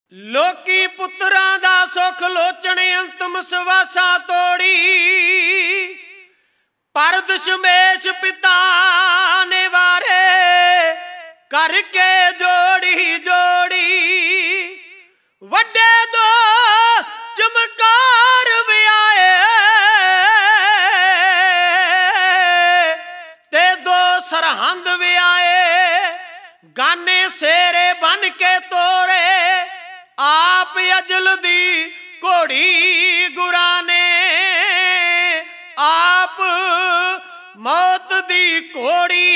लोकी पुत्रां दा सुख लोचने अंतम सवासा तोड़ी, पर दशमेश पिता ने वारे करके जोड़ी जोड़ी। वड्डे दो चमकार व्याए ते दो सरहंद व्याए, गाने सेरे बन के तोरे आप अजल दी घोड़ी गुरा ने, आप मौत दी घोड़ी।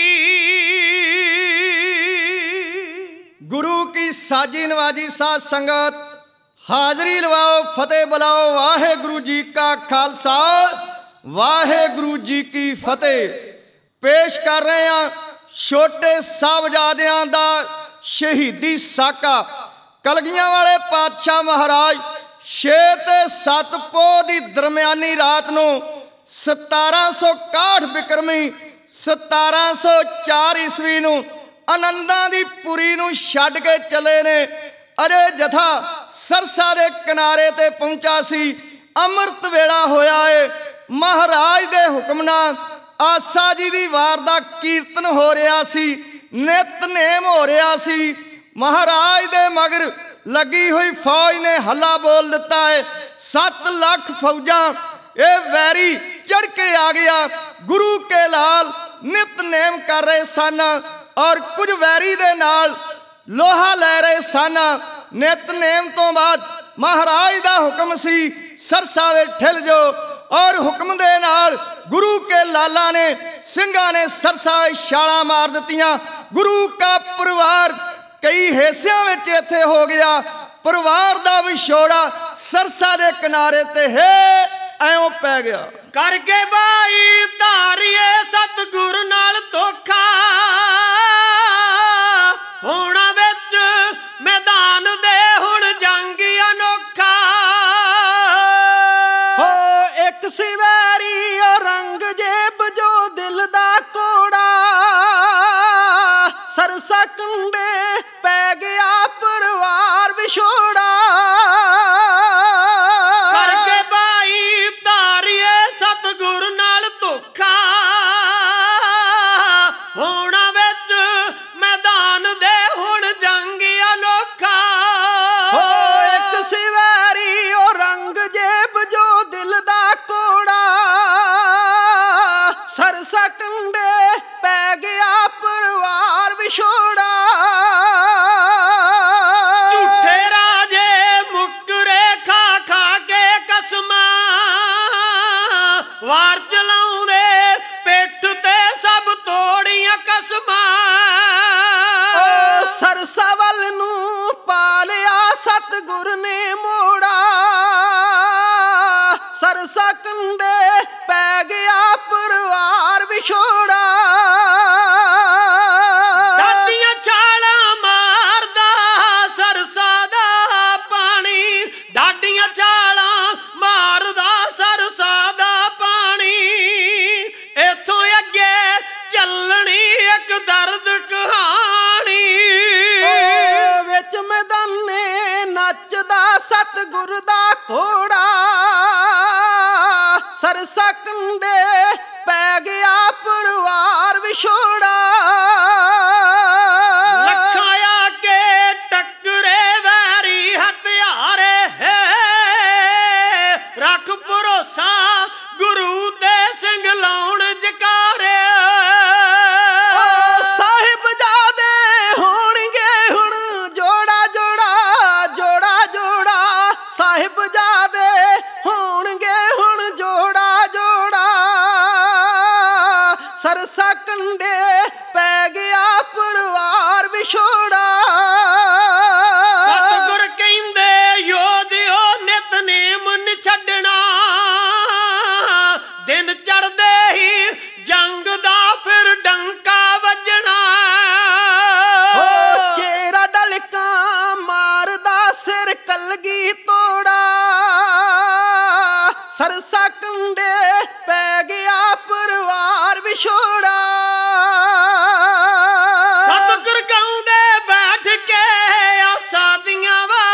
गुरु की साजी नवाजी साध संगत हाजरी लवाओ, फतेह बुलाओ। वाहे गुरु जी का खालसा, वाहे गुरु जी की फतेह। पेश कर रहे हैं छोटे साहबजादियां दा शहीदी साका। कलगियां वाले पातशाह महाराज 6 ते 7 पोह दी दरम्यानी रात नूं 1761 बिक्रमी 1704 ईस्वी नूं आनंदां दी पुरी नूं छड्ड के चले ने। अरे जथा सरसा दे किनारे ते पहुंचा सी। अमृत वेला होया है, महाराज दे हुक्म नाल आसा जी दी वार दा कीर्तन हो रहा सी, नितनेम हो रहा सी। महाराज दे मगर लगी हुई फौज ने हल्ला बोल दिता है। 7 लाख फौजा ये वैरी चढ़ के आ गया। गुरु के लाल नितनेम कर रहे सन और कुछ वैरी दे नाल लोहा ले रहे सन। नितनेम तो बाद महाराज दा हुक्म सी सरसा वे ठिल जो, और हुक्म दे नाल गुरु के लाला ने सिंघा ने सरसा छाला मार दित्तियां। गुरु का परिवार कई हिस्सियां विच इत्थे हो गया। परिवार दा विछोड़ा सरसा दे किनारे ते है ऐं पै गया। करके बाई धारिए सतगुर नाल धोखा, होना विच मैदान दे हुण जंग अनोखा। हो एक सिवैरी रंग जेब जो दिल दा कोड़ा, सरसा कंडे पै गया परिवार विछोड़ा। करके बाई धारिए सतगुर नाल धोखा, होना विच मैदान दे हुण जंग अनोखा। हो एक सिवैरी रंग जेब जो दिल दा कोड़ा, सरसा कंडे पै गया परिवार विछोड़ा। झूठे राजे मुकरे खा खा के कसमा, वार चलाउंदे पिठ ते सब तोड़ियां कसमा। सरसा वल नूं पालिया सतगुर ने मोड़ा, सरसा कंडे पै गया परिवार विछोड़ा। डाडियां छाला मारदा सरसा दा पानी, डाडियां छाला मारदा सरसा दा पानी। इथों अगे चलनी एक दर्द कहानी। विच मैदाने नचदा सतगुर दा घोड़ा, सरसा कंडे पै गया परिवार विछोड़ा। लखाया के टकरे वैरी हथियारे है, रख भरोसा गुरु दे सिंह लाउण जकारे। साहिबजादे होणगे हुण जोड़ा जोड़ा, जोड़ा जोड़ा। साहिबजादे होणगे हुण जोड़ा जोड़ा, सरसा कंडे पै गया परिवार विछोड़ा। सतगुर कहंदे योधियो नितनेम नी छड्डना, दिन चढ़दे ही जंग दा फिर डंका वजना। हो चेहरा डलका मारदा सिर कलगी तोड़ा, सरसा कंडे पै गया परिवार विछोड़ा। सतगुर गाउंदे बैठ के आसा दियां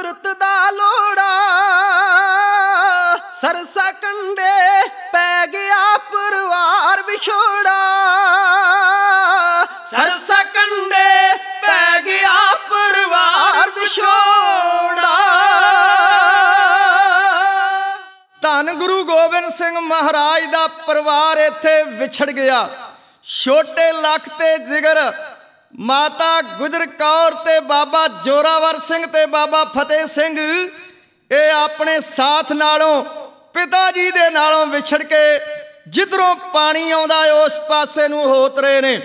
ਸੂਰਤ ਦਾ ਲੋੜਾ ਸਰਸਾ ਕੰਡੇ ਪੈ ਗਿਆ ਪਰਿਵਾਰ ਵਿਛੋੜਾ ਸਰਸਾ ਕੰਡੇ ਪੈ ਗਿਆ ਪਰਿਵਾਰ ਵਿਛੋੜਾ। ਧੰਨ ਗੁਰੂ ਗੋਬਿੰਦ ਸਿੰਘ ਮਹਾਰਾਜ ਦਾ ਪਰਿਵਾਰ ਇੱਥੇ ਵਿਛੜ ਗਿਆ। ਛੋਟੇ ਲੱਖ ਤੇ ਜਿਗਰ, ਮਾਤਾ ਗੁਜਰ ਕੌਰ ਤੇ ਬਾਬਾ ਜੋਰਾਵਰ ਸਿੰਘ ਤੇ ਬਾਬਾ ਫਤਿਹ ਸਿੰਘ, ਇਹ ਆਪਣੇ ਸਾਥ ਨਾਲੋਂ ਪਿਤਾ ਜੀ ਦੇ ਨਾਲੋਂ ਵਿਛੜ ਕੇ ਜਿੱਧਰੋਂ ਪਾਣੀ ਆਉਂਦਾ ਉਸ ਪਾਸੇ ਨੂੰ ਹੋ ਤੁਰੇ ਨੇ।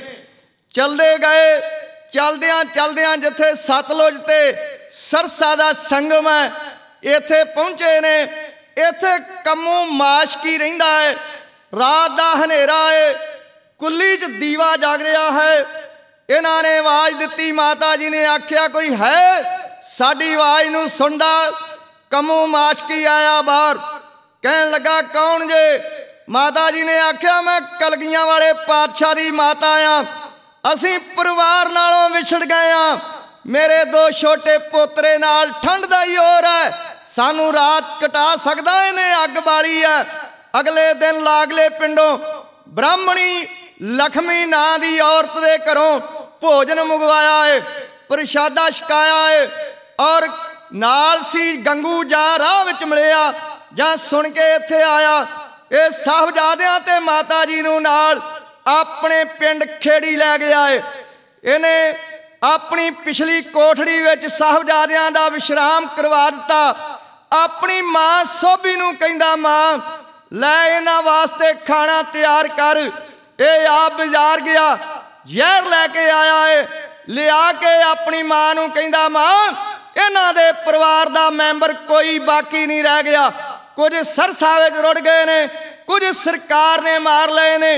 ਚਲਦੇ ਗਏ, ਚਲਦਿਆਂ ਚਲਦਿਆਂ ਜਿੱਥੇ ਸਤਲੁਜ ਤੇ ਸਰਸਾ ਦਾ ਸੰਗਮ ਹੈ ਇੱਥੇ ਪਹੁੰਚੇ ਨੇ। ਇੱਥੇ ਕੰਮੂ ਮਾਸ਼ਕੀ ਰਹਿੰਦਾ ਹੈ। ਰਾਤ ਦਾ ਹਨੇਰਾ ਹੈ, ਕੁੱਲੀ 'ਚ ਦੀਵਾ ਜਗ ਰਿਹਾ ਹੈ। ਇਹਨਾਂ ਨੇ ਆਵਾਜ਼ ਦਿੱਤੀ, ਮਾਤਾ ਜੀ ਨੇ ਆਖਿਆ ਕੋਈ ਹੈ ਸਾਡੀ ਆਵਾਜ਼ ਨੂੰ ਸੁਣਦਾ। ਕੰਮੂ ਮਾਸ਼ਕੀ ਆਇਆ ਬਾਹਰ, ਕਹਿਣ ਲੱਗਾ ਕੌਣ ਜੇ? ਮਾਤਾ ਜੀ ਨੇ ਆਖਿਆ ਮੈਂ ਕਲਗੀਆਂ ਵਾਲੇ ਪਾਤਸ਼ਾਹ ਦੀ ਮਾਤਾ ਆ। ਅਸੀਂ ਪਰਿਵਾਰ ਨਾਲੋਂ ਵਿਛੜ ਗਏ ਆ। ਮੇਰੇ 2 ਛੋਟੇ ਪੋਤਰੇ ਨਾਲ ਠੰਡ ਦਾ ਹੀ ਹੋਰ ਹੈ, ਸਾਨੂੰ ਰਾਤ ਕਟਾ ਸਕਦਾ ਇਹਨੇ, ਅੱਗ ਬਾਲੀ ਹੈ। ਅਗਲੇ ਦਿਨ ਲਾਗਲੇ ਪਿੰਡੋਂ ਬ੍ਰਾਹਮਣੀ ਲਖਮੀ ਨਾਂ ਦੀ ਔਰਤ ਦੇ ਘਰੋਂ ਭੋਜਨ ਮੰਗਵਾਇਆ ਏ, ਪ੍ਰਸ਼ਾਦਾ ਛਕਾਇਆ ਏ। ਔਰ ਨਾਲ ਸੀ ਗੰਗੂ ਜਾਂ ਰਾਹ ਵਿੱਚ ਮਿਲਿਆ ਜਾਂ ਸੁਣ ਕੇ ਇੱਥੇ ਆਇਆ। ਇਹ ਸਾਹਿਬਜ਼ਾਦਿਆਂ ਤੇ ਮਾਤਾ ਜੀ ਨੂੰ ਨਾਲ ਆਪਣੇ ਪਿੰਡ ਖੇੜੀ ਲੈ ਗਿਆ ਏ। ਇਹਨੇ ਆਪਣੀ ਪਿਛਲੀ ਕੋਠੜੀ ਵਿੱਚ ਸਾਹਿਬਜ਼ਾਦਿਆਂ ਦਾ ਵਿਸ਼ਰਾਮ ਕਰਵਾ ਦਿੱਤਾ। ਆਪਣੀ ਮਾਂ ਸੋਭੀ ਨੂੰ ਕਹਿੰਦਾ ਮਾਂ ਲੈ ਇਹਨਾਂ ਵਾਸਤੇ ਖਾਣਾ ਤਿਆਰ ਕਰ। ਇਹ ਆਪ ਬਾਜ਼ਾਰ ਗਿਆ, ਜ਼ਹਿਰ ਲੈ ਕੇ ਆਇਆ ਏ। ਲਿਆ ਕੇ ਆਪਣੀ ਮਾਂ ਨੂੰ ਕਹਿੰਦਾ ਮਾਂ ਇਹਨਾਂ ਦੇ ਪਰਿਵਾਰ ਦਾ ਮੈਂਬਰ ਕੋਈ ਬਾਕੀ ਨਹੀਂ ਰਹਿ ਗਿਆ। ਕੁਝ ਸਰਸਾ ਵਿੱਚ ਰੁੜ ਗਏ ਨੇ, ਕੁਝ ਸਰਕਾਰ ਨੇ ਮਾਰ ਲਏ ਨੇ।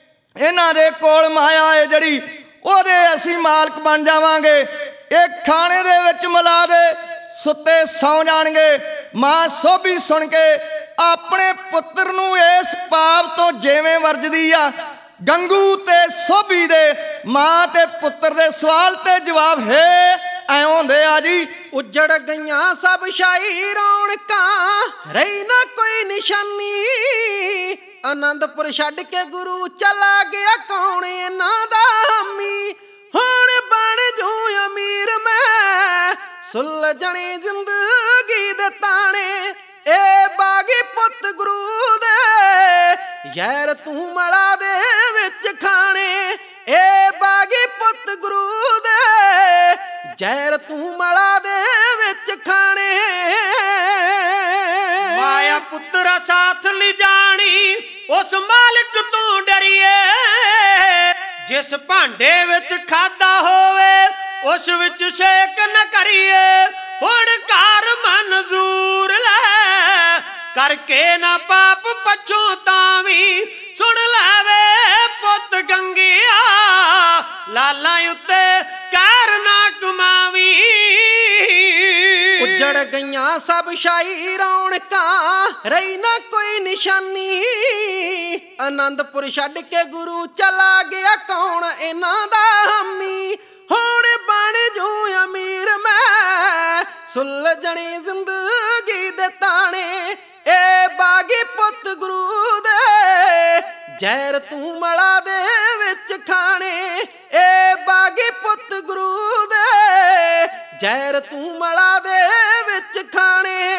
ਇਹਨਾਂ ਦੇ ਕੋਲ ਮਾਇਆ ਏ ਜਿਹੜੀ, ਉਹਦੇ ਅਸੀਂ ਮਾਲਕ ਬਣ ਜਾਵਾਂਗੇ। ਇਹ ਖਾਣੇ ਦੇ ਵਿੱਚ ਮਿਲਾ ਦੇ, ਸੁੱਤੇ ਸੌਂ ਜਾਣਗੇ। ਮਾਂ ਸੋਭੀ ਸੁਣ ਕੇ ਆਪਣੇ ਪੁੱਤਰ ਨੂੰ ਇਸ ਪਾਪ ਤੋਂ ਜਿਵੇਂ ਵਰਜਦੀ ਆ, ਗੰਗੂ ਤੇ ਸੋਭੀ ਦੇ ਮਾਂ ਤੇ ਪੁੱਤਰ ਦੇ ਸਵਾਲ ਤੇ ਜਵਾਬ ਹੈ ਐਂ ਹੁੰਦੇ ਆ ਜੀ। ਉੱਜੜ ਗਈਆਂ ਸਭ ਸ਼ਾਹੀ ਰੌਣਕਾਂ, ਰਹੀ ਨਾ ਕੋਈ ਨਿਸ਼ਾਨੀ। ਆਨੰਦਪੁਰ ਛੱਡ ਕੇ ਗੁਰੂ ਚਲਾ ਗਿਆ, ਕੌਣ ਇਹਨਾਂ ਦਾ ਹਾਮੀ। ਹੁਣ ਬਣ ਜੂ ਅਮੀਰ ਮੈਂ, ਸੁਲਝਣੇ ਜ਼ਿੰਦਗੀ ਦੇ ਤਾਣੇ। ਇਹ ਬਾਗੀ ਪੁੱਤ ਗੁਰੂ ਦੇ, ਯਾਰ ਤੂੰ ਮਲਾ ਦੇ ਵਿੱਚ ਖਾਣੇ। ਇਹ ਬਾਗੀ ਪੁੱਤ ਗੁਰੂ ਦੇ, ਜ਼ਹਿਰ ਤੂੰ ਮਲਾ ਦੇ ਵਿੱਚ ਖਾਣੇ। ਮਾਇਆ ਪੁੱਤਰਾ ਸਾਥ ਲਿਜਾਣੀ, ਉਸ ਮਾਲਕ ਤੋਂ ਡਰੀਏ। ਜਿਸ ਭਾਂਡੇ ਵਿੱਚ ਖਾਦਾ ਹੋਵੇ ਉਸ ਵਿੱਚ ਛੇਕ ਨਾ ਕਰੀਏ। ਹੁਣ ਘਰ ਮਨਜ਼ੂਰ ਲੈ ਕਰਕੇ ਨਾ ਪਾਪ ਪਛਤਾਵੀਂ। ਸੁਣ ਲੈਵੇ ਪੁੱਤ ਗੰਗਿਆ, ਲਾਲਾਂ ਉੱਤੇ ਕਹਿਰ ਨਾ ਕਮਾਵੀਂ। ਉੱਜੜ ਗਈਆਂ ਸਭ ਸ਼ਾਹੀ ਰੌਣਕਾਂ, ਰਹੀ ਨਾ ਕੋਈ ਨਿਸ਼ਾਨੀ। ਆਨੰਦਪੁਰ ਛੱਡ ਕੇ ਗੁਰੂ ਚਲਾ ਗਿਆ, ਕੌਣ ਇਹਨਾਂ ਦਾ ਹਾਮੀ। ਹੁਣ ਬਣ ਜੂ ਅਮੀਰ ਮੈਂ, ਸੁਲਝਣੀ ਜ਼ਿੰਦਗੀ ਦੇ ਤਾਣੇ। ਇਹ ਬਾਗੀ ਪੁੱਤ ਗੁਰੂ ਦੇ, ਜ਼ਹਿਰ ਤੂੰ ਮਲਾ ਦੇ ਵਿੱਚ ਖਾਣੇ। ਇਹ ਬਾਗੀ ਪੁੱਤ ਗੁਰੂ ਦੇ, ਜ਼ਹਿਰ ਤੂੰ ਮਲਾ ਦੇ ਵਿੱਚ ਖਾਣੇ।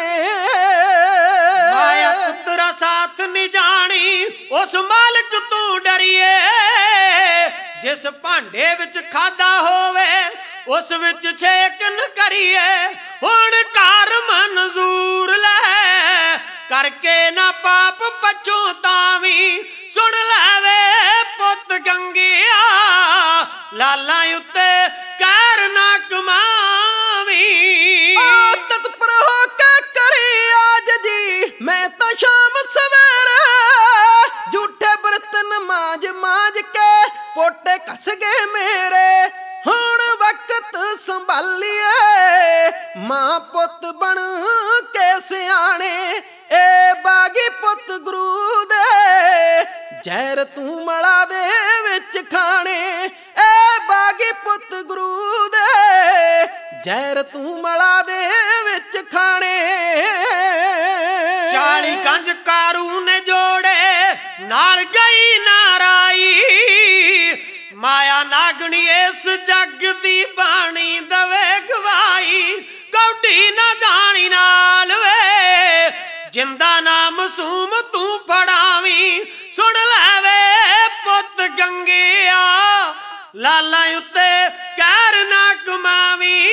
ਮਾਇਆ ਪੁੱਤਰਾ ਸਾਥ ਨਹੀਂ ਜਾਣੀ, ਉਸ ਮਾਲਕ ਤੋਂ ਡਰੀਏ। ਜਿਸ ਭਾਂਡੇ ਵਿੱਚ ਖਾਦਾ ਹੋਵੇ ਉਸ ਵਿੱਚ ਛੇਕ ਨ ਕਰੀਏ। ਹੁਣ ਘਰ ਮਨਜ਼ੂਰ ਲੈ ਕਰਕੇ ਨਾ ਪਾਪ ਪਛਤਾਵੀਂ। ਸੁਣ ਲੈਵੇ ਪੁੱਤ ਗੰਗਿਆ, ਲਾਲਾਂ ਉੱਤੇ ਕਹਿਰ ਨਾ ਕਮਾਵੀਂ। ਤਤਪਰ ਹੋ ਕੇ ਕਰੀ ਆਜ ਜੀ, ਮੈਂ ਤਾਂ ਸ਼ਾਮ ਸਵੇਰੇ। ਝੂਠੇ ਬਰਤਨ ਮਾਂਜ ਮਾਂਜ ਕੇ ਪੋਟੇ ਕੱਸ ਗਏ ਮੇਰੇ। ਹੁਣ ਵਕਤ ਸੰਭਾਲੀਏ, ਮਾਂ ਪੁੱਤ ਬਣ ਕੇ ਸਿਆਣੇ। ਇਹ ਬਾਗੀ ਪੁੱਤ ਗੁਰੂ ਦੇ, ਜ਼ਹਿਰ ਤੂੰ ਮਲਾ ਦੇ ਵਿੱਚ ਖਾਣੇ। ਇਹ ਬਾਗੀ ਪੁੱਤ ਗੁਰੂ ਦੇ, ਜ਼ਹਿਰ ਤੂੰ ਮਲਾ ਦੇ ਵਿੱਚ ਖਾਣੇ 40 ਗੰਜ ਕਾਰੂ ਨੇ ਜੋੜੇ ਨਾਲ ਗਈ ਨਾਰਾਈ ਮਾਇਆ ਨਾਗਣੀ ਇਸ ਜੱਗ ਦੀ ਬਾਣੀ ਦਵੇ ਗਵਾਈ ਗੌਡੀ ਨਾ ਜਾਣੀ ਨਾਲ ਵੇ ਜਿੰਦਾ ਨਾ ਮਾਸੂਮ ਤੂੰ ਫੜਾਵੀਂ ਸੁਣ ਲੈ ਵੇ ਪੁੱਤ ਗੰਗਿਆ ਲਾਲਾਂ ਉੱਤੇ ਕਹਿਰ ਨਾ ਕਮਾਵੀਂ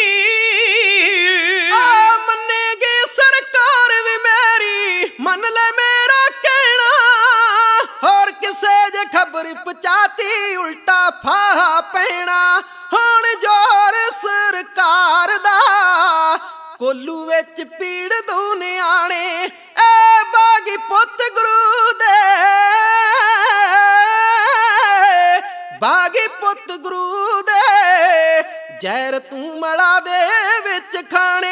ਆ ਮੰਨੇਗੀ ਸਰਕਾਰ ਵੀ ਮੇਰੀ ਮੰਨ ਲੈ ਮੇਰਾ ਕਹਿਣਾ ਹੋਰ ਕਿਸੇ ਜੇ ਖਬਰ ਪਹੁੰਚਾਤੀ ਉਲਟਾ ਫਾਹਾ ਪੈਣਾ ਹੁਣ ਜ਼ੋਰ ਸਰਕਾਰ ਦਾ ਕੋਲੂ ਵਿੱਚ ਪੀੜ ਦੂ ਨਿਆਣੇ ਏ ਬਾਗੀ ਪੁੱਤ ਗੁਰੂ ਦੇ ਬਾਗੀ ਪੁੱਤ ਗੁਰੂ ਦੇ ਜ਼ਹਿਰ ਤੂੰ ਮਲਾ ਦੇ ਵਿੱਚ ਖਾਣੇ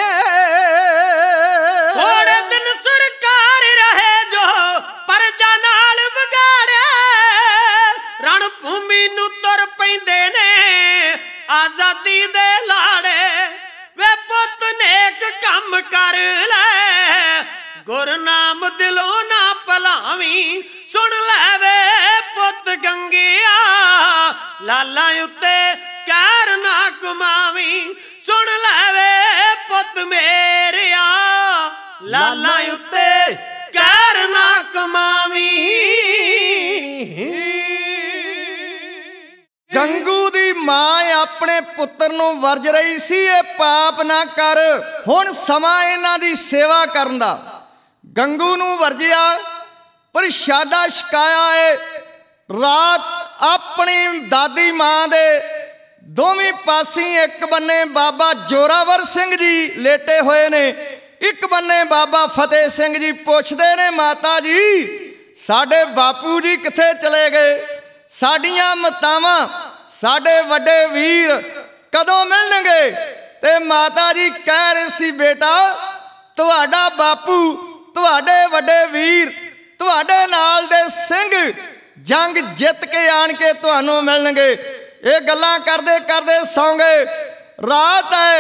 ਥੋੜੇ ਦਿਨ ਸਰਕਾਰ ਰਹੇ ਜੋ ਪਰਜਾ ਨਾਲ ਵਿਗਾੜਿਆ ਰਣ ਭੂਮੀ ਨੂੰ ਤੁਰ ਪੈਂਦੇ ਨੇ ਆਜ਼ਾਦੀ ਦੇ ਲਾੜੇ ਵੇ ਪੁੱਤ ਨੇਕ ਕੰਮ ਕਰ ਲੈ ਗੁਰਨਾਮ ਦਿਲੋਂ ਨਾ ਭਲਾਵੀਂ ਸੁਣ ਲੈ ਵੇ ਪੁੱਤ ਗੰਗਿਆ ਲਾਲਾਂ ਉੱਤੇ ਕਹਿਰ ਨਾ ਕਮਾਵੀਂ ਸੁਣ ਲੈ ਵੇ ਪੁੱਤ ਮੇਰਿਆ ਲਾਲਾਂ ਉੱਤੇ ਕਹਿਰ ਨਾ ਕਮਾਵੀਂ ਗੰਗੂ ਦੀ ਮਾਂ ਆਪਣੇ ਪੁੱਤਰ ਨੂੰ ਵਰਜ ਰਹੀ ਸੀ ਇਹ ਪਾਪ ਨਾ ਕਰ ਹੁਣ ਸਮਾਂ ਇਹਨਾਂ ਦੀ ਸੇਵਾ ਕਰਨ ਦਾ ਗੰਗੂ ਨੂੰ ਵਰਜਿਆ ਪ੍ਰਸ਼ਾਦਾ ਛਕਾਇਆ ਏ ਰਾਤ ਆਪਣੀ ਦਾਦੀ ਮਾਂ ਦੇ ਦੋਵੇਂ ਪਾਸੀ ਇੱਕ ਬੰਨੇ ਬਾਬਾ ਜੋਰਾਵਰ ਸਿੰਘ ਜੀ ਲੇਟੇ ਹੋਏ ਨੇ ਇੱਕ ਬੰਨੇ ਬਾਬਾ ਫਤਿਹ ਸਿੰਘ ਜੀ ਪੁੱਛਦੇ ਨੇ ਮਾਤਾ ਜੀ ਸਾਡੇ ਬਾਪੂ ਜੀ ਕਿੱਥੇ ਚਲੇ ਗਏ ਸਾਡੀਆਂ ਮਾਤਾਵਾਂ ਸਾਡੇ ਵੱਡੇ ਵੀਰ ਕਦੋਂ ਮਿਲਣਗੇ ਤੇ ਮਾਤਾ ਜੀ ਕਹਿ ਰਹੇ ਸੀ ਬੇਟਾ ਤੁਹਾਡਾ ਬਾਪੂ ਤੁਹਾਡੇ ਵੱਡੇ ਵੀਰ ਤੁਹਾਡੇ ਨਾਲ ਦੇ ਸਿੰਘ ਜੰਗ ਜਿੱਤ ਕੇ ਆਣ ਕੇ ਤੁਹਾਨੂੰ ਮਿਲਣਗੇ ਇਹ ਗੱਲਾਂ ਕਰਦੇ ਕਰਦੇ ਸੌਂ ਗਏ ਰਾਤ ਹੈ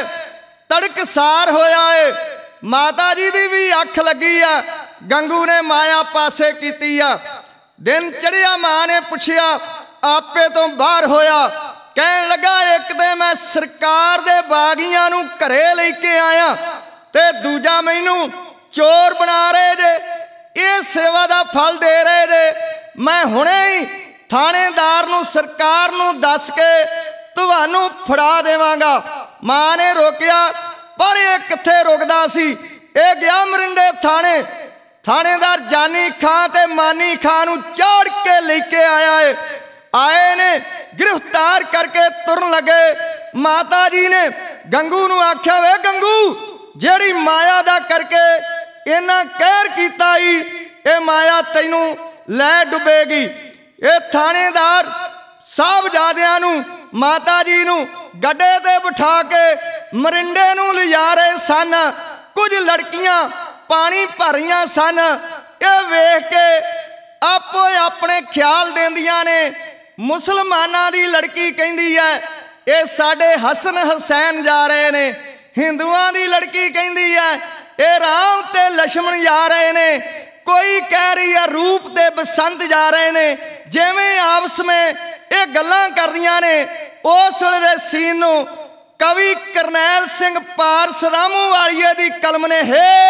ਤੜਕਸਾਰ ਹੋਇਆ ਏ ਮਾਤਾ ਜੀ ਦੀ ਵੀ ਅੱਖ ਲੱਗੀ ਆ ਗੰਗੂ ਨੇ ਮਾਇਆ ਪਾਸੇ ਕੀਤੀ ਆ ਦਿਨ ਚੜ੍ਹਿਆ ਮਾਂ ਨੇ ਪੁੱਛਿਆ ਆਪੇ ਤੋਂ ਬਾਹਰ ਹੋਇਆ ਕਹਿਣ ਲੱਗਾ ਇੱਕ ਤੇ ਮੈਂ ਸਰਕਾਰ ਦੇ ਬਾਗੀਆਂ ਨੂੰ ਘਰੇ ਲੈ ਕੇ ਆਇਆ ਤੇ ਦੂਜਾ ਮੈਨੂੰ ਚੋਰ ਬਣਾ ਰਹੇ ਜੇ ਇਹ ਸੇਵਾ ਦਾ ਫਲ ਦੇ ਰਹੇ ਜੇ ਮੈਂ ਹੁਣੇ ਹੀ ਥਾਣੇਦਾਰ ਨੂੰ ਸਰਕਾਰ ਨੂੰ ਦੱਸ ਕੇ ਤੁਹਾਨੂੰ ਫੜਾ ਦੇਵਾਂਗਾ ਮਾਂ ਨੇ ਰੋਕਿਆ ਪਰ ਇਹ ਕਿੱਥੇ ਰੁਕਦਾ ਸੀ ਇਹ ਗਿਆ ਮਰਿੰਡੇ ਥਾਣੇ ਥਾਣੇਦਾਰ ਜਾਨੀ ਖਾਂ ਤੇ ਮਾਨੀ ਖਾਂ ਨੂੰ ਚਾੜ ਕੇ ਲੈ ਕੇ ਆਇਆ ਏ ਆਏ ਨੇ ਗ੍ਰਿਫਤਾਰ ਕਰਕੇ ਤੁਰਨ ਲੱਗੇ ਮਾਤਾ ਜੀ ਨੇ ਗੰਗੂ ਨੂੰ ਆਖਿਆ ਵੇ ਗੰਗੂ ਜਿਹੜੀ ਮਾਇਆ ਦਾ ਕਰਕੇ ਇਹਨਾਂ ਕਹਿਰ ਕੀਤਾ ਈ ਇਹ ਮਾਇਆ ਤੈਨੂੰ ਲੈ ਡੁੱਬੇਗੀ ਇਹ ਥਾਣੇਦਾਰ ਸਾਹਿਬਜ਼ਾਦਿਆਂ ਨੂੰ ਮਾਤਾ ਜੀ ਨੂੰ ਗੱਡੇ ਤੇ ਬਿਠਾ ਕੇ ਮਰਿੰਡੇ ਨੂੰ ਲਿਜਾ ਰਹੇ ਸਨ ਕੁਝ ਲੜਕੀਆਂ ਪਾਣੀ ਭਰੀਆਂ ਸਨ ਇਹ ਵੇਖ ਕੇ ਆਪੋ ਆਪਣੇ ਖਿਆਲ ਦਿੰਦੀਆਂ ਨੇ ਮੁਸਲਮਾਨਾਂ ਦੀ ਲੜਕੀ ਕਹਿੰਦੀ ਹੈ ਇਹ ਸਾਡੇ ਹਸਨ ਹੁਸੈਨ ਜਾ ਰਹੇ ਨੇ ਹਿੰਦੂਆਂ ਦੀ ਲੜਕੀ ਕਹਿੰਦੀ ਹੈ ਇਹ ਰਾਮ ਤੇ ਲక్ష్మణ ਜਾ ਰਹੇ ਨੇ ਕੋਈ ਕਹਿ ਰਹੀ ਹੈ ਰੂਪ ਤੇ ਬਸੰਤ ਜਾ ਰਹੇ ਨੇ ਜਿਵੇਂ ਆਪਸ ਵਿੱਚ ਇਹ ਗੱਲਾਂ ਕਰਦੀਆਂ ਨੇ ਉਸ ਵੇਲੇ ਦੇ ਸੀਨ ਨੂੰ ਕਵੀ ਕਰਨੈਲ ਸਿੰਘ ਪਾਰਸ ਰਾਮੂ ਵਾਲੀਏ ਦੀ ਕਲਮ ਨੇ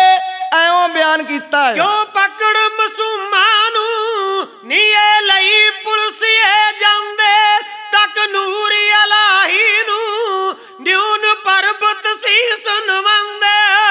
ਐਵੇਂ ਬਿਆਨ ਕੀਤਾ ਹੈ ਕਿਉਂ ਪਕੜ ਮਾਸੂਮਾਂ ਨੂੰ ਨੀਏ ਲਈ ਪੁਲਸੀਏ ਜਾਂਦੇ ਤੱਕ ਨੂਰ ਇਲਾਹੀ ਨੂੰ ਨਿਉਨ ਪਰਬਤ ਸੀ ਸੁਨਵੰਦੇ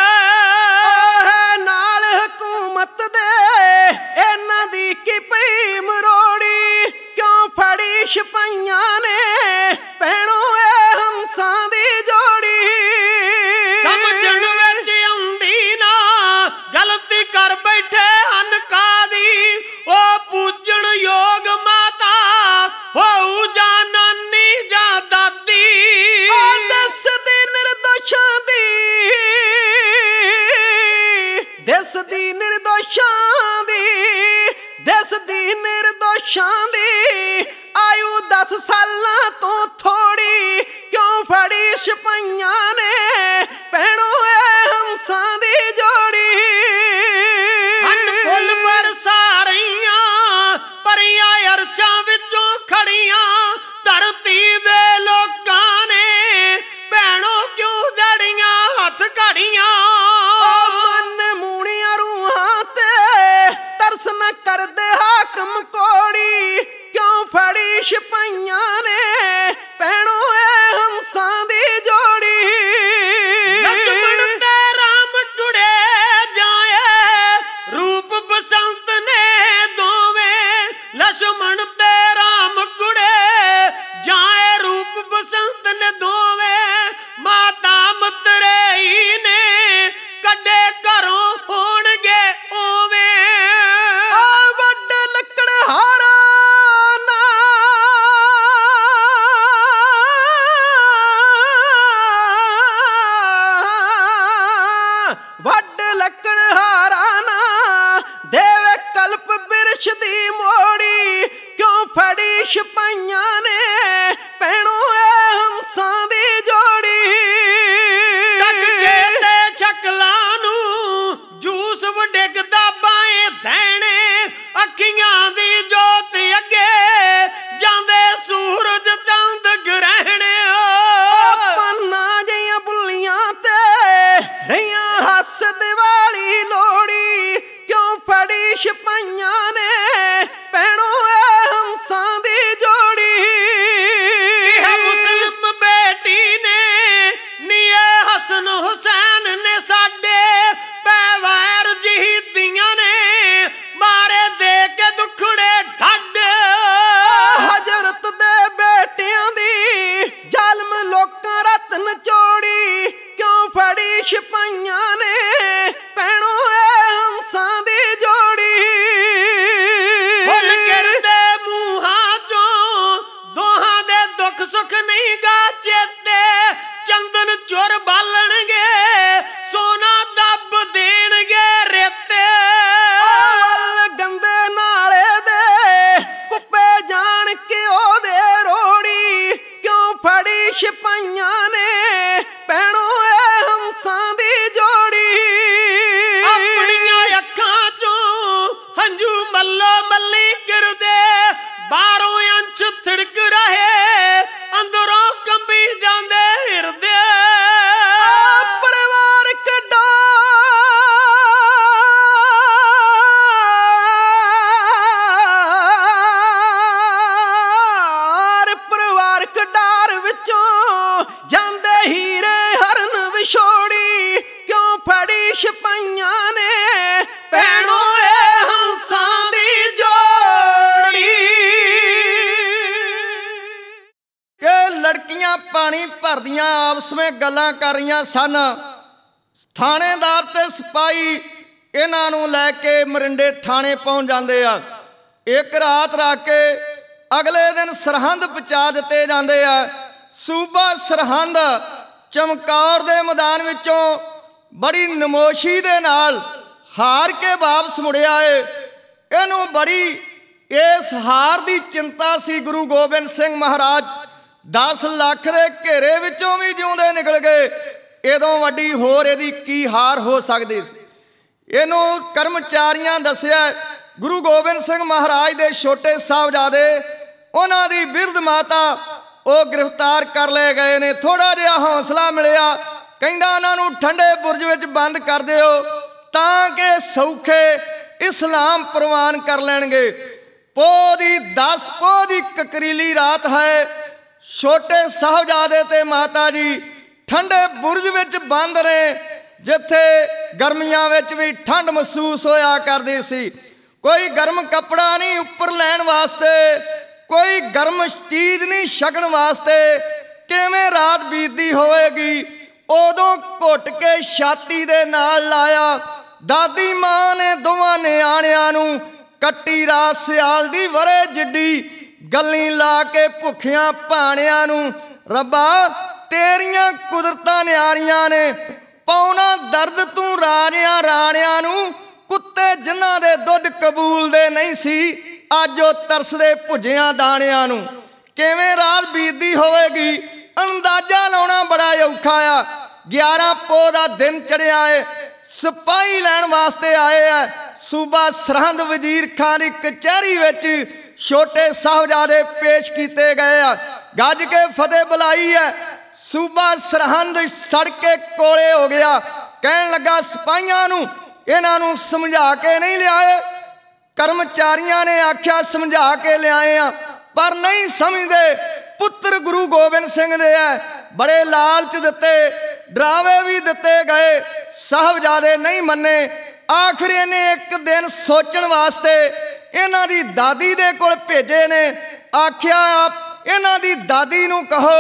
ਨਾਲ ਹਕੂਮਤ ਦੇ ਇਹਨਾਂ ਦੀ ਕੀ ਪਈ ਮਰੋੜੀ ਕਿਉਂ ਫੜੀ ਸਿਪਾਹੀਆਂ ਨੇ ਭੈਣੋ ਇਹ ਹੰਸਾਂ ਦੀ ਜੋੜੀ ਸਮਝਣ ਵਿੱਚ ਆਉਂਦੀ ਨਾ ਗਲਤੀ ਕਰ ਬੈਠੇ ਹਨ ਕਾਦੀ ਉਹ ਪੂਜਣ ਯੋਗ ਮਾਤਾ ਹੋਊ ਜਾਂ ਨਾਨੀ ਜਾਂ ਦਾਦੀ ਦੱਸਦੀ ਨਿਰਦੋਸ਼ਾਂ ਦੀ ਦੱਸਦੀ ਨਿਰਦੋਸ਼ਾਂ ਦੀ ਦੱਸਦੀ ਨਿਰਦੋਸ਼ਾਂ ਦੀ ਆਯੂ 10 ਸਾਲਾਂ ਤੋਂ ਥੋੜੀ ਕਿਉਂ ਫੜੀ ਸਿਪਾਹੀਆਂ ਨੇ ਭੈਣੋ ਇਹ ਆਪਸ ਵਿੱਚ ਗੱਲਾਂ ਕਰ ਰਹੀਆਂ ਸਨ। ਥਾਣੇਦਾਰ ਤੇ ਸਿਪਾਹੀ ਇਹਨਾਂ ਨੂੰ ਲੈ ਕੇ ਮਰਿੰਡੇ ਥਾਣੇ ਪਹੁੰਚ ਜਾਂਦੇ ਆ। ਇੱਕ ਰਾਤ ਰੱਖ ਕੇ ਅਗਲੇ ਦਿਨ ਸਰਹੰਦ ਪਹੁੰਚਾ ਦਿੱਤੇ ਜਾਂਦੇ ਆ। ਸੂਬਾ ਸਰਹੰਦ ਚਮਕੌਰ ਦੇ ਮੈਦਾਨ ਵਿੱਚੋਂ ਬੜੀ ਨਮੋਸ਼ੀ ਦੇ ਨਾਲ ਹਾਰ ਕੇ ਵਾਪਸ ਮੁੜਿਆ ਏ। ਇਹਨੂੰ ਬੜੀ ਇਸ ਹਾਰ ਦੀ ਚਿੰਤਾ ਸੀ। ਗੁਰੂ ਗੋਬਿੰਦ ਸਿੰਘ ਮਹਾਰਾਜ 10 ਲੱਖ ਦੇ ਘੇਰੇ ਵਿੱਚੋਂ ਵੀ ਜਿਉਂਦੇ ਨਿਕਲ ਗਏ, ਇਹਦੋਂ ਵੱਡੀ ਹੋਰ ਇਹਦੀ ਕੀ ਹਾਰ ਹੋ ਸਕਦੀ ਸੀ। ਇਹਨੂੰ ਕਰਮਚਾਰੀਆਂ ਦੱਸਿਆ ਗੁਰੂ ਗੋਬਿੰਦ ਸਿੰਘ ਮਹਾਰਾਜ ਦੇ ਛੋਟੇ ਸਾਹਿਬਜ਼ਾਦੇ, ਉਹਨਾਂ ਦੀ ਬਿਰਧ ਮਾਤਾ ਉਹ ਗ੍ਰਿਫਤਾਰ ਕਰ ਲਏ ਗਏ ਨੇ। ਥੋੜਾ ਜਿਹਾ ਹੌਸਲਾ ਮਿਲਿਆ, ਕਹਿੰਦਾ ਉਹਨਾਂ ਨੂੰ ਠੰਡੇ ਬੁਰਜ ਵਿੱਚ ਬੰਦ ਕਰ ਦਿਓ ਤਾਂ ਕਿ ਸੌਖੇ ਇਸਲਾਮ ਪ੍ਰਵਾਨ ਕਰ ਲੈਣਗੇ। ਪੋਹ ਦੀ 10 ਪੋਹ ਦੀ ਕਕਰੀਲੀ ਰਾਤ ਹੈ। ਛੋਟੇ ਸਾਹਿਬਜ਼ਾਦੇ ਤੇ ਮਾਤਾ ਜੀ ਠੰਡੇ ਬੁਰਜ ਵਿੱਚ ਬੰਦ ਨੇ, ਜਿੱਥੇ ਗਰਮੀਆਂ ਵਿੱਚ ਵੀ ਠੰਡ ਮਹਿਸੂਸ ਹੋਇਆ ਕਰਦੀ ਸੀ। ਕੋਈ ਗਰਮ ਕੱਪੜਾ ਨਹੀਂ ਉੱਪਰ ਲੈਣ ਵਾਸਤੇ, ਕੋਈ ਗਰਮ ਚੀਜ਼ ਨਹੀਂ ਛਕਣ ਵਾਸਤੇ। ਕਿਵੇਂ ਰਾਤ ਬੀਤਦੀ ਹੋਵੇਗੀ। ਉਦੋਂ ਘੁੱਟ ਕੇ ਛਾਤੀ ਦੇ ਨਾਲ ਲਾਇਆ। ਦਾਦੀ ਮਾਂ ਨੇ ਦੋਵਾਂ ਨਿਆਣਿਆਂ ਨੂੰ ਕੱਟੀ ਰਾਤ ਸਿਆਲ ਦੀ ਵਰੇ ਜਿੱਡੀ ਗੱਲੀ ਲਾ ਕੇ ਭੁੱਖਿਆਂ ਭਾਣਿਆਂ ਨੂੰ, ਰੱਬਾ ਤੇਰੀਆਂ ਕੁਦਰਤਾਂ ਨਿਆਰੀਆਂ ਨੇ, ਪਾਉਣਾ ਦਰਦ ਤੂੰ ਰਾਣਿਆਂ ਰਾਣਿਆਂ ਨੂੰ। ਕੁੱਤੇ ਜਿਨ੍ਹਾਂ ਦੇ ਦੁੱਧ ਕਬੂਲ ਦੇ ਨਹੀਂ ਸੀ, ਅੱਜ ਉਹ ਤਰਸਦੇ ਭੁੱਜਿਆਂ ਦਾਣਿਆਂ ਨੂੰ। ਕਿਵੇਂ ਰਾਤ ਬੀਤਦੀ ਹੋਵੇਗੀ ਅੰਦਾਜ਼ਾ ਲਾਉਣਾ ਬੜਾ ਔਖਾ ਆ। 11 ਪੋਹ ਦਾ ਦਿਨ ਚੜਿਆ ਏ। ਸਿਪਾਹੀ ਲੈਣ ਵਾਸਤੇ ਆਏ ਆ। ਸੂਬਾ ਸਰਹੰਦ ਵਜ਼ੀਰ ਖਾਨ ਦੀ ਕਚਹਿਰੀ ਵਿੱਚ ਛੋਟੇ ਸਾਹਿਬਜ਼ਾਦੇ ਪੇਸ਼ ਕੀਤੇ ਗਏ ਆ। ਗੱਜ ਕੇ ਫਤਿਹ ਬੁਲਾਈ ਹੈ। ਸੂਬਾ ਸਰਹੰਦ ਸੜ ਕੇ ਕੋਲੇ ਹੋ ਗਿਆ। ਕਹਿਣ ਲੱਗਾ ਸਿਪਾਹੀਆਂ ਨੂੰ, ਇਹਨਾਂ ਨੂੰ ਸਮਝਾ ਕੇ ਨਹੀਂ ਲਿਆਏ। ਕਰਮਚਾਰੀਆਂ ਨੇ ਆਖਿਆ ਸਮਝਾ ਕੇ ਲਿਆਏ ਆ, ਪਰ ਨਹੀਂ ਸਮਝਦੇ। ਪੁੱਤਰ ਗੁਰੂ ਗੋਬਿੰਦ ਸਿੰਘ ਦੇ ਆ। ਬੜੇ ਲਾਲਚ ਦਿੱਤੇ, ਡਰਾਵੇ ਵੀ ਦਿੱਤੇ ਗਏ, ਸਾਹਿਬਜ਼ਾਦੇ ਨਹੀਂ ਮੰਨੇ। ਆਖਰ ਇਹਨੇ ਇੱਕ ਦਿਨ ਸੋਚਣ ਵਾਸਤੇ ਇਹਨਾਂ ਦੀ ਦਾਦੀ ਦੇ ਕੋਲ ਭੇਜੇ ਨੇ। ਆਖਿਆ ਇਹਨਾਂ ਦੀ ਦਾਦੀ ਨੂੰ ਕਹੋ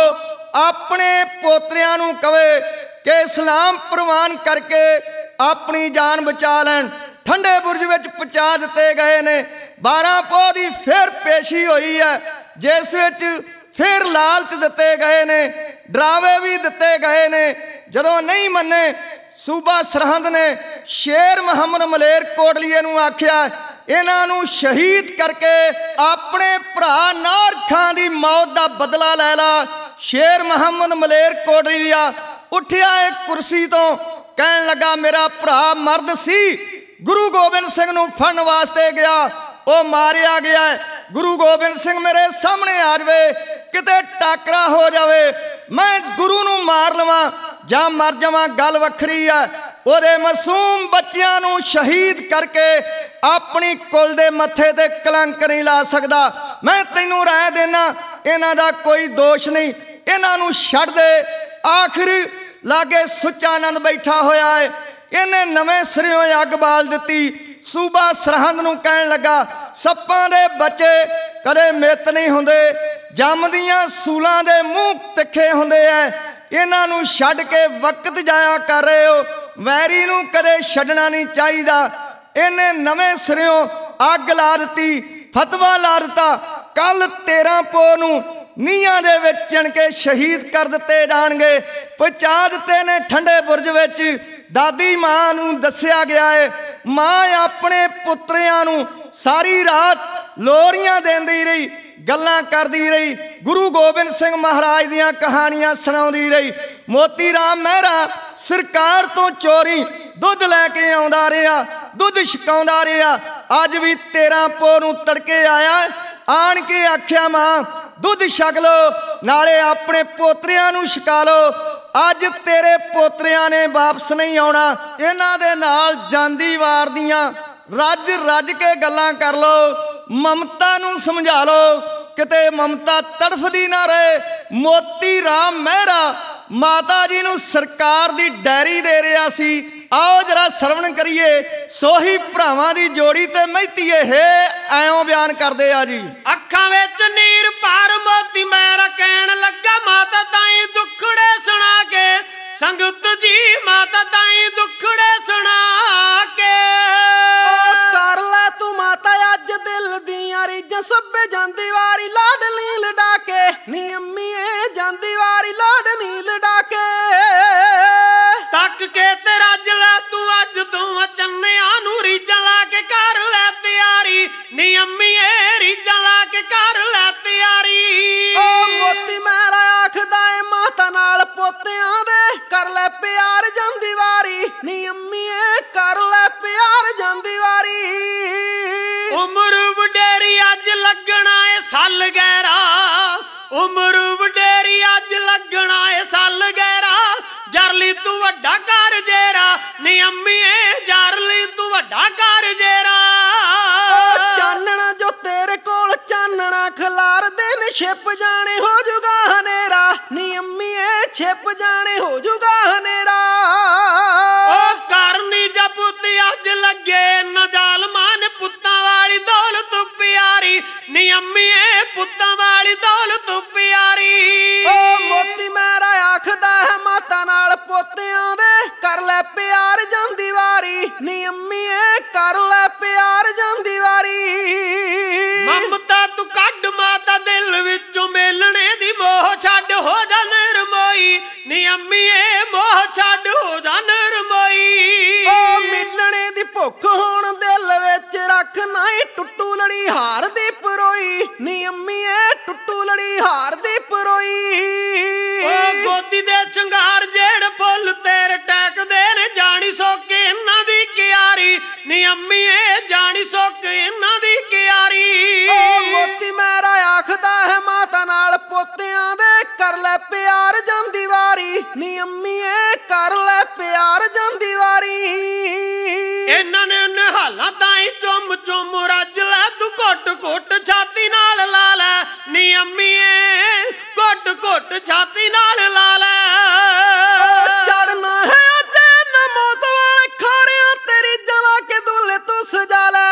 ਆਪਣੇ ਪੋਤਰਿਆਂ ਨੂੰ ਕਵੇ ਕਿ ਇਸਲਾਮ ਪ੍ਰਵਾਨ ਕਰਕੇ ਆਪਣੀ ਜਾਨ ਬਚਾ ਲੈਣ। ਠੰਡੇ ਬੁਰਜ ਵਿੱਚ ਪਹੁੰਚਾ ਦਿੱਤੇ ਗਏ ਨੇ। 12 ਪੋਹ ਦੀ ਫਿਰ ਪੇਸ਼ੀ ਹੋਈ ਹੈ, ਜਿਸ ਵਿੱਚ ਫਿਰ ਲਾਲਚ ਦਿੱਤੇ ਗਏ ਨੇ, ਡਰਾਵੇ ਵੀ ਦਿੱਤੇ ਗਏ ਨੇ। ਜਦੋਂ ਨਹੀਂ ਮੰਨੇ, ਸੂਬਾ ਸਰਹੰਦ ਨੇ ਸ਼ੇਰ ਮੁਹੰਮਦ ਮਲੇਰ ਕੋਟਲੀਏ ਨੂੰ ਆਖਿਆ ਇਹਨਾਂ ਨੂੰ ਸ਼ਹੀਦ ਕਰਕੇ ਆਪਣੇ ਭਰਾ ਨਾਰ ਖਾਂ ਦੀ ਮੌਤ ਦਾ ਬਦਲਾ ਲੈ ਲਾ। ਸ਼ੇਰ ਮੁਹੰਮਦ ਮਲੇਰ ਕੋਟਲੀਆ ਉੱਠਿਆ ਇੱਕ ਕੁਰਸੀ ਤੋਂ, ਕਹਿਣ ਲੱਗਾ ਮੇਰਾ ਭਰਾ ਮਰਦ ਸੀ, ਗੁਰੂ ਗੋਬਿੰਦ ਸਿੰਘ ਨੂੰ ਫੜਨ ਵਾਸਤੇ ਗਿਆ, ਉਹ ਮਾਰਿਆ ਗਿਆ। ਗੁਰੂ ਗੋਬਿੰਦ ਸਿੰਘ ਮੇਰੇ ਸਾਹਮਣੇ ਆ ਜਾਵੇ, ਕਿਤੇ ਟਾਕਰਾ ਹੋ ਜਾਵੇ, ਮੈਂ ਗੁਰੂ ਨੂੰ ਮਾਰ ਲਵਾਂ ਜਾਂ ਮਰ ਜਾਵਾਂ, ਗੱਲ ਵੱਖਰੀ ਆ। ਉਹਦੇ ਮਾਸੂਮ ਬੱਚਿਆਂ ਨੂੰ ਸ਼ਹੀਦ ਕਰਕੇ ਆਪਣੀ ਕੁਲ ਦੇ ਮੱਥੇ ਤੇ ਕਲੰਕ ਨਹੀਂ ਲਾ ਸਕਦਾ। ਮੈਂ ਤੈਨੂੰ ਰਾਏ ਦੇਣਾ, ਇਹਨਾਂ ਦਾ ਕੋਈ ਦੋਸ਼ ਨਹੀਂ, ਇਹਨਾਂ ਨੂੰ ਛੱਡ ਦੇ। ਆਖਿਰ ਲਾਗੇ ਸੁੱਚਾਨੰਦ ਬੈਠਾ ਹੋਇਆ ਹੈ। ਇਹਨੇ ਨਵੇਂ ਸਿਰਿਓਂ ਅੱਗ ਬਾਲ ਦਿੱਤੀ। ਸੂਬਾ ਸਰਹੰਦ ਨੂੰ ਕਹਿਣ ਲੱਗਾ ਸੱਪਾਂ ਦੇ ਬੱਚੇ ਕਦੇ ਮਿੱਤ ਨਹੀਂ ਹੁੰਦੇ, ਜੰਮਦੀਆਂ ਸੂਲਾਂ ਦੇ ਮੂੰਹ ਤਿੱਖੇ ਹੁੰਦੇ ਐ। ਇਹਨਾਂ ਨੂੰ ਛੱਡ ਕੇ ਵਕਤ ਜਾਇਆ ਕਰ ਰਹੇ ਹੋ, ਵੈਰੀ ਨੂੰ ਕਦੇ ਛੱਡਣਾ ਨਹੀਂ ਚਾਹੀਦਾ। ਇਹਨੇ ਨਵੇਂ ਸਿਰਿਓਂ ਅੱਗ ਲਾ ਦਿੱਤੀ, ਫਤਵਾ ਲਾ ਦਿੱਤਾ ਕੱਲ 13 ਪੋਹ ਨੂੰ ਨੀਹਾਂ ਦੇ ਵਿੱਚ ਚਿਣ ਕੇ ਸ਼ਹੀਦ ਕਰ ਦਿੱਤੇ ਜਾਣਗੇ। ਪਹੁੰਚਾ ਦਿੱਤੇ ਨੇ ਠੰਡੇ ਬੁਰਜ ਵਿੱਚ। ਦਾਦੀ ਮਾਂ ਨੂੰ ਦੱਸਿਆ ਗਿਆ ਹੈ, ਮਾਂ ਆਪਣੇ ਪੁੱਤਰਿਆਂ ਨੂੰ ਸਾਰੀ ਰਾਤ ਲੋਰੀਆਂ ਦਿੰਦੀ ਰਹੀ, ਗੱਲਾਂ ਕਰਦੀ ਰਹੀ, ਗੁਰੂ ਗੋਬਿੰਦ ਸਿੰਘ ਮਹਾਰਾਜ ਦੀਆਂ ਕਹਾਣੀਆਂ ਸੁਣਾਉਂਦੀ ਰਹੀ। ਮੋਤੀ ਰਾਮ ਮਹਿਰਾ ਸਰਕਾਰ ਤੋਂ ਚੋਰੀ ਦੁੱਧ ਲੈ ਕੇ ਆਉਂਦਾ ਰਿਹਾ, ਦੁੱਧ ਛਕਾਉਂਦਾ ਰਿਹਾ। ਅੱਜ ਵੀ 13 ਪੋਹ ਨੂੰ ਤੜਕੇ ਆਇਆ, ਆਣ ਕੇ ਆਖਿਆ ਮਾਂ ਦੁੱਧ ਛਕ ਲੋ, ਨਾਲੇ ਆਪਣੇ ਪੋਤਰਿਆਂ ਨੂੰ ਛਕਾ ਲੋ। ਅੱਜ ਤੇਰੇ ਪੋਤਰਿਆਂ ਨੇ ਵਾਪਸ ਨਹੀਂ ਆਉਣਾ। ਇਹਨਾਂ ਦੇ ਨਾਲ ਜਾਂਦੀ ਵਾਰ ਦੀਆਂ ਰੱਜ ਰੱਜ ਕੇ ਗੱਲਾਂ ਕਰ ਲੋ, ਮਮਤਾ ਨੂੰ ਸਮਝਾ ਲੋ, ਕਿਤੇ ਮਮਤਾ ਤੜਫਦੀ ਨਾ ਰਹੇ। ਮੋਤੀ ਰਾਮ ਮਹਿਰਾ ਮਾਤਾ ਜੀ ਨੂੰ ਸਰਕਾਰ ਦੀ ਡੈਰੀ ਦੇ ਰਿਹਾ ਸੀ। ਆਓ ਜਰਾ ਸਰਵਣ ਕਰੀਏ ਸੋਹੀ ਭਰਾਵਾਂ ਦੀ ਜੋੜੀ ਤੇ ਮਹਿਤੀਏ ਐਉਂ ਬਿਆਨ ਕਰਦੇ ਆ ਜੀ। ਅੱਖਾਂ ਵਿੱਚ ਨੀਰ ਭਰ ਮੋਤੀ ਮੇਰਾ ਕਹਿਣ ਲੱਗਾ ਮਾਤਾ ਤਾਈ ਦੁੱਖੜੇ ਸੁਣਾ ਕੇ ਸੰਗਤ ਜੀ ਮਾਤਾ ਤਾਈ ਦੁੱਖੜੇ ਸੁਣਾ ਕੇ ਕਰ ਲੈ ਤੂੰ ਮਾਤਾ ਅੱਜ ਦਿਲ ਦੀਆਂ ਰੀਝਾਂ ਸੱਭੇ ਜਾਂਦੀ ਵਾਰੀ ਲਾਡਲੀ ਲਡਾ ਕੇ ਨੀ ਅੰਮੀਏ ਜਾਂਦੀ ਵਾਰੀ ਲਾਡਲੀ ਲਡਾ ਕੇ ਤੱਕ ਕੇ ਤੇ ਰੱਜ ਲੈ ਤੂੰ ਅੱਜ ਤੂੰ ਚੰਨਿਆਂ ਨੂੰ ਰੀਝਾਂ ਲਾ ਕੇ ਕਰ ਲੈ ਤਿਆਰੀ ਨੀ ਅੰਮੀਏ ਰੀਝਾਂ ਲਾ ਕੇ ਕਰ ਲੈ ਤਿਆਰੀ ਓ ਮੋਤੀ ਮੇਰਾ ਆਖਦਾ ਏ ਮਾਤਾ ਨਾਲ ਪੋਤਿਆਂ ਦੇ ਕਰ ਲੈ ਪਿਆਰ ਜਾਂਦੀ ਵਾਰੀ ਨੀ ਅੰਮੀਏ ਕਰ ਲੈ ਪਿਆਰ ਜਾਂਦੀ ਵਾਰੀ ਉਮਰ ਵਡੇਰੀ ਅੱਜ ਲੱਗਣਾ ਏ ਸਾਲ ਗਹਿਰਾ ਉਮਰ ਵਡੇਰੀ ਅੱਜ ਲੱਗਣਾ ਏ ਸਾਲ ਗਹਿਰਾ ਜਰਲੀ ਤੂੰ ਵੱਡਾ ਕਰ ਜੇਰਾ ਨੀ ਅੰਮੀਏ ਜਰਲੀ ਤੂੰ ਵੱਡਾ ਕਰ ਜੇਰਾ ਚਾਨਣਾ ਜੋ ਤੇਰੇ ਕੋਲ ਚਾਨਣਾ ਖਿਲਾਰਦੇ ਨੇ ਛਿਪ ਜਾਣੇ ਹੋ ਜੂਗਾ ਹਨੇਰਾ ਨੀ ਅੰਮੀਏ ਛਿਪ ਜਾਣੇ ਹੋ ਜੂਗਾ ਹਨੇਰਾ ਓ ਕਰਨੀ ਜਪੁੱਤੀ ਅੱਜ ਲੱਗੇ ਨਾ ਜ਼ਾਲਮਾਂ ਨੇ ਪੁੱਤਾਂ ਵਾਲੀ ਦੌਲਤ ਪਿਆਰੀ ਨੀ ਅੰਮੀਏ ਪੁੱਤਾਂ ਵਾਲੀ ਦੌਲਤ ਪਿਆਰੀ ਓ ਮੋਤੀ ਮੇਰਾ ਆਖਦਾ ਹੈ ਮਾਤਾ ਨਾਲ ਪੋਤਿਆਂ ਦੇ ਕਰ ਲੈ ਪਿਆਰ ਜਾਂਦੀ ਵਾਰੀ ਨੀ ਅੰਮੀਏ ਕਰ ਲੈ ਪਿਆਰ ਜਾਂਦੀ ਵਾਰੀ ਮਮਤਾ ਤੂੰ ਕੱਢ ਮਾਤਾ ਦਿਲ ਵਿੱਚੋਂ ਮੇਲਣੇ ਦੀ ਮੋਹ ਛੱਡ ਹੋ ਜਾ ਨਿਰਮੋਈ ਨੀ ਅੰਮੀਏ ਮੋਹ ਛੱਡ ਹੋ ਜਾ ਨਿਰਮੋਈ ਓ ਮਿਲਣੇ ਦੀ ਭੁੱਖ ਹੋਣ ਦਿਲ ਵਿੱਚ ਰੱਖ ਨਹੀਂ ਟੁੱਟੂ ਲੜੀ ਹਾਰ ਦੀ ਪਰੋਈ ਨੀ ਅੰਮੀਏ ਟੁੱਟੂ ਲੜੀ ਹਾਰ ਦੀ ਪਰੋਈ ਓ ਗੋਦੀ ਦੇ ਸ਼ਿੰਗਾਰ ਜਿਹੜੇ ਫੁੱਲ ਤੇਰੇ ਟੈਕਦੇ ਨੇ ਜਾਣੀ ਸੋਕੇ ਇਹਨਾਂ ਦੀ ਕਿਆਰੀ ਨੀ ਅੰਮੀਏ ਜਾਣੀ ਸੋਕੇ ਇਹਨਾਂ ਦੀ ਕਿਆਰੀ ਓ ਮੋਤੀ ਮੇਰਾ ਆਖਦਾ ਹੈ ਮਾਤਾ ਨਾਲ ਪੋਤਿਆਂ ਦੇ ਕਰ ਲੈ ਪਿਆਰ ਜਾਂਦੀ ਵਾਰੀ ਨੀ ਅੰਮੀਏ ਕਰ ਲੈ ਪਿਆਰ ਜਾਂਦੀ ਵਾਰੀ ਇਹਨਾਂ ਨੇ ਨਿਹਾਲਾਂ ਤਾਈ ਚੁੰਮ ਚੁੰਮ ਰੱਜ ਲੈ ਤੂੰ ਘੁੱਟ ਘੁੱਟ ਛਾਤੀ ਨਾਲ ਲਾ ਲੈ ਨੀ ਅੰਮੀਏ ਘੁੱਟ ਘੁੱਟ ਛਾਤੀ ਨਾਲ ਲਾ ਲੈ ਚੜਨਾ ਹੈ ਅੱਜ ਨਾ ਮੌਤ ਵਾਲੇ ਖਾਰਿਆਂ ਤੇਰੀ ਜਲਾ ਕੇ ਦੁੱਲੇ ਤੂੰ ਸਜਾ ਲੈ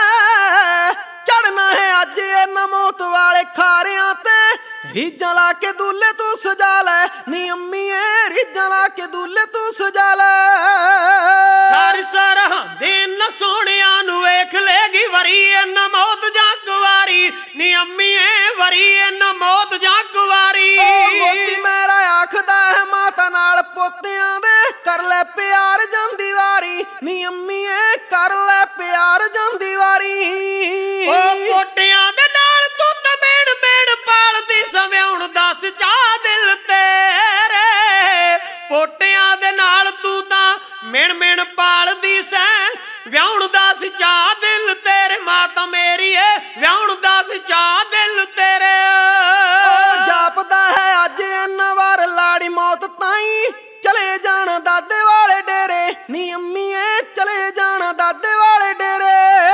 ਚੜਨਾ ਹੈ ਅੱਜ ਨਾ ਮੌਤ ਵਾਲੇ ਖਾਰਿਆਂ ਤੇ ਰੀਝਾਂ ਲਾ ਕੇ ਦੁੱਲੇ ਤੂੰ ਸਜਾ ਲੈ ਨੀ ਅੰਮੀਏ ਰੀਝਾਂ ਲਾ ਕੇ ਦੁੱਲੇ ਤੂੰ ਸਜਾ ਲੈ ਸਾਰੀ ਸਰਹੰਦੇ ਨਾ ਸੋਹਣਿਆਂ ਨੂੰ ਵੇਖ ਲੈਗੀ ਵਰੀ ਇਹਨਾਂ ਮੌਤ ਜਾਂ ਕੁਵਾਰੀ ਨੀ ਅੰਮੀਏ ਵਰੀ ਇਹਨਾਂ ਮੌਤ ਜਾਂ ਕੁਵਾਰੀ ਓ ਮੋਤੀ ਮੇਰਾ ਆਖਦਾ ਹੈ ਮਾਤਾ ਨਾਲ ਪੋਤਿਆਂ ਦੇ ਕਰ ਲੈ ਪਿਆਰ ਜਾਂਦੀ ਵਾਰੀ ਨੀ ਅੰਮੀਏ ਕਰ ਲੈ ਪਿਆਰ ਜਾਂਦੀ ਵਾਰੀ ਓ ਪੋਟਿਆਂ ਦੇ ਨਾਲ ਤੂੰ ਤਾਂ ਮੇੜ ਮੇੜ ਪਾਲਦੀ ਸਵਿਆਉਣ ਦੱਸ ਚਾਹ ਦਿਲ ਤੇਰੇ ਪੋਟਿਆਂ ਦੇ ਨਾਲ ਤੂੰ ਤਾਂ ਮੇੜ ਮੇੜ ਪਾਲਦੀ ਸੈ ਵਿਆਹੁਣ ਦਾ ਚਾਹ ਦਿਲ ਤੇਰੇ ਮਾਤਾ ਮੇਰੀ ਏ ਵਿਆਹੁਣ ਦਾ ਚਾਹ ਦਿਲ ਤੇਰੇ ਓ ਜਾਪਦਾ ਹੈ ਅੱਜ ਇਹਨਾਂ ਵਾਰ ਲਾੜੀ ਮੌਤ ਤਾਈ ਚਲੇ ਜਾਣ ਦਾਦੇ ਵਾਲੇ ਡੇਰੇ ਨੀ ਅੰਮੀਏ ਚਲੇ ਜਾਣ ਦਾਦੇ ਵਾਲੇ ਡੇਰੇ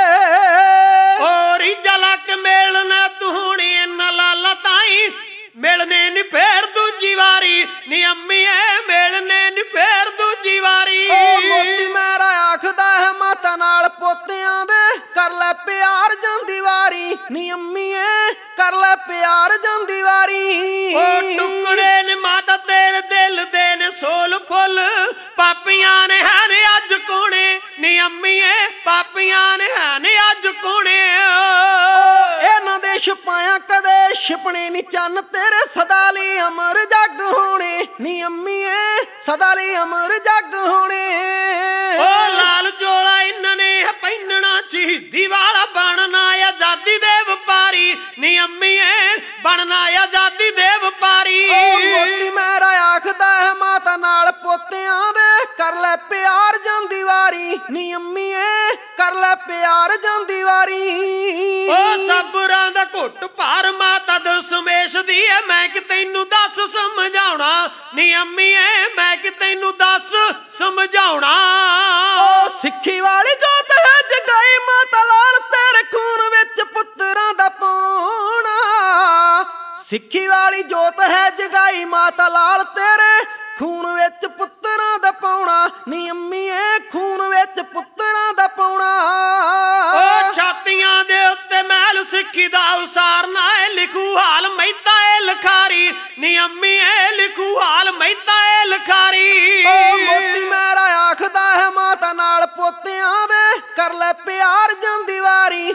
ਓ ਰੀਝਾਂ ਲਾ ਕੇ ਮਿਲਣਾ ਤੂੰ ਹੁਣ ਇਹਨਾਂ ਲਾਲਾ ਤਾਈ ਮਿਲਨੇ ਨੀ ਫੇਰ ਦੂਜੀ ਵਾਰੀ ਨੀ ਅੰਮੀਏ ਮਿਲਨੇ ਨੀ ਫੇਰ ਦੂਜੀ ਵਾਰੀ ਓ ਮੋਤੀ ਮੇਰਾ ਆਖਦਾ ਹੈ ਮਾਤਾ ਨਾਲ ਪੋਤਿਆਂ ਦੇ ਕਰ ਲੈ ਪਿਆਰ ਜਾਂਦੀ ਵਾਰੀ ਨੀ ਅੰਮੀਏ ਕਰ ਲੈ ਪਿਆਰ ਜਾਂਦੀ ਵਾਰੀ ਓ ਟੁਕੜੇ ਨੇ ਮਾਤਾ ਤੇਰੇ ਦਿਲ ਦੇ ਨੇ ਸੋਲ ਫੁੱਲ ਪਾਪੀਆਂ ਨੇ ਹੈ ਨੇ ਅੱਜ ਕੋਣੇ ਨੀ ਅੰਮੀਏ ਪਾਪੀਆਂ ਨੇ ਹੈ ਨੇ ਅੱਜ ਕੋਣੇ ਇਹਨਾਂ ਦੇ ਛਪਾਇਆ ਕਦੇ ਛਪਣੇ ਨੀ ਚੰਨ ਤੇਰੇ ਸਦਾ ਲਈ ਅਮਰ ਜੱਗ ਹੋਣੇ ਨੀ ਅੰਮੀਏ ਸਦਾ ਲਈ ਅਮਰ ਜੱਗ ਹੋਣੇ ਓ ਲਾਲ ਚੋਲਾ ਇਹਨਾਂ ਨੇ ਪਹਿਨਣਾ ਸ਼ਹੀਦੀ ਵਾਲਾ ਬਣਨਾ ਆਜ਼ਾਦੀ ਦੇ ਵਪਾਰੀ ਨੀ ਅੰਮੀਏ ਬਣਨਾ ਆਜ਼ਾਦੀ ਦੇ ਵਪਾਰੀ ਓ ਮੋਤੀ ਮੇਰਾ ਆਖਦਾ ਹੈ ਮਾਤਾ ਨਾਲ ਪੋਤਿਆਂ ਦੇ ਕਰ ਲੈ ਪਿਆਰ ਜਾਂਦੀ ਵਾਰੀ ਨੀ ਅੰਮੀਏ ਕਰ ਲੈ ਪਿਆਰ ਜਾਂਦੀ ਵਾਰੀ ਓ ਸਬਰਾਂ ਦਾ ਘੁੱਟ ਭਾਰ ਮਾਤਾ ਦਸ਼ਮੇਸ਼ ਦੀ ਐ ਮੈਂ ਕਿ ਤੈਨੂੰ ਦੱਸ ਸਮਝਾਉਣਾ ਨੀ ਅੰਮੀਏ ਮੈਂ ਕਿ ਤੈਨੂੰ ਦੱਸ ਸਮਝਾਉਣਾ ਓ ਸਿੱਖੀ ਵਾਲੀ ਜੋਤ ਹੈ ਜਗਾਈ ਮਾਤਾ ਲਾਲ ਤੇਰੇ ਖੂਨ ਵਿੱਚ ਪੁੱਤਰਾਂ ਦਾ ਪਾਉਣਾ ਸਿੱਖੀ ਵਾਲੀ ਜੋਤ ਹੈ ਜਗਾਈ ਮਾਤਾ ਲਾਲ ਤੇਰੇ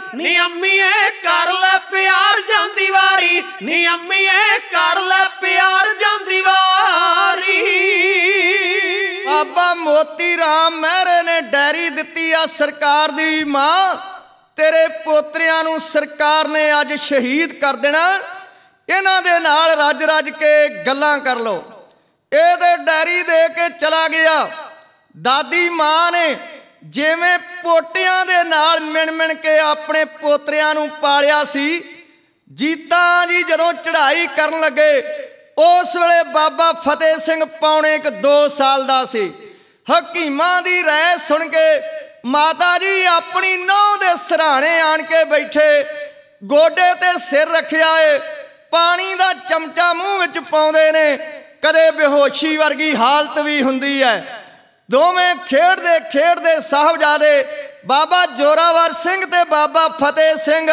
ਨੀ ਅੰਮੀਏ ਕਰ ਲੈ ਪਿਆਰ ਜਾਂਦੀ ਵਾਰੀ, ਨੀ ਅੰਮੀਏ ਕਰ ਲੈ ਪਿਆਰ ਜਾਂਦੀ ਵਾਰੀ। ਬਾਬਾ ਮੋਤੀ ਰਾਮ ਮਹਿਰੇ ਨੇ ਡੈਰੀ ਦਿੱਤੀ ਆ ਸਰਕਾਰ ਦੀ, ਮਾਂ ਤੇਰੇ ਪੋਤਰਿਆਂ ਨੂੰ ਸਰਕਾਰ ਨੇ ਅੱਜ ਸ਼ਹੀਦ ਕਰ ਦੇਣਾ, ਇਹਨਾਂ ਦੇ ਨਾਲ ਰੱਜ ਰੱਜ ਕੇ ਗੱਲਾਂ ਕਰ ਲਓ। ਇਹਦੇ ਡੈਰੀ ਦੇ ਕੇ ਚਲਾ ਗਿਆ। ਦਾਦੀ ਮਾਂ ਨੇ ਜਿਵੇਂ ਪੋਟਿਆਂ ਦੇ ਨਾਲ ਮਿਣ ਮਿਣ ਕੇ ਆਪਣੇ ਪੋਤਰਿਆਂ ਨੂੰ ਪਾਲਿਆ ਸੀ। ਜੀਤਾ ਜੀ ਜਦੋਂ ਚੜ੍ਹਾਈ ਕਰਨ ਲੱਗੇ ਉਸ ਵੇਲੇ ਬਾਬਾ ਫਤਿਹ ਸਿੰਘ ਪੌਣੇ 2 ਸਾਲ ਦਾ ਸੀ। ਹਕੀਮਾਂ ਦੀ ਰਾਏ ਸੁਣ ਕੇ ਮਾਤਾ ਜੀ ਆਪਣੀ ਨੂੰਹ ਦੇ ਸਿਰਹਾਣੇ ਆਣ ਕੇ ਬੈਠੇ, ਗੋਡੇ ਤੇ ਸਿਰ ਰੱਖਿਆ ਏ, ਪਾਣੀ ਦਾ ਚਮਚਾ ਮੂੰਹ ਵਿੱਚ ਪਾਉਂਦੇ ਨੇ। ਕਦੇ ਬੇਹੋਸ਼ੀ ਵਰਗੀ ਹਾਲਤ ਵੀ ਹੁੰਦੀ ਹੈ। ਦੋਵੇਂ ਖੇਡਦੇ ਖੇਡਦੇ ਸਾਹਿਬਜ਼ਾਦੇ ਬਾਬਾ ਜ਼ੋਰਾਵਰ ਸਿੰਘ ਤੇ ਬਾਬਾ ਫਤਿਹ ਸਿੰਘ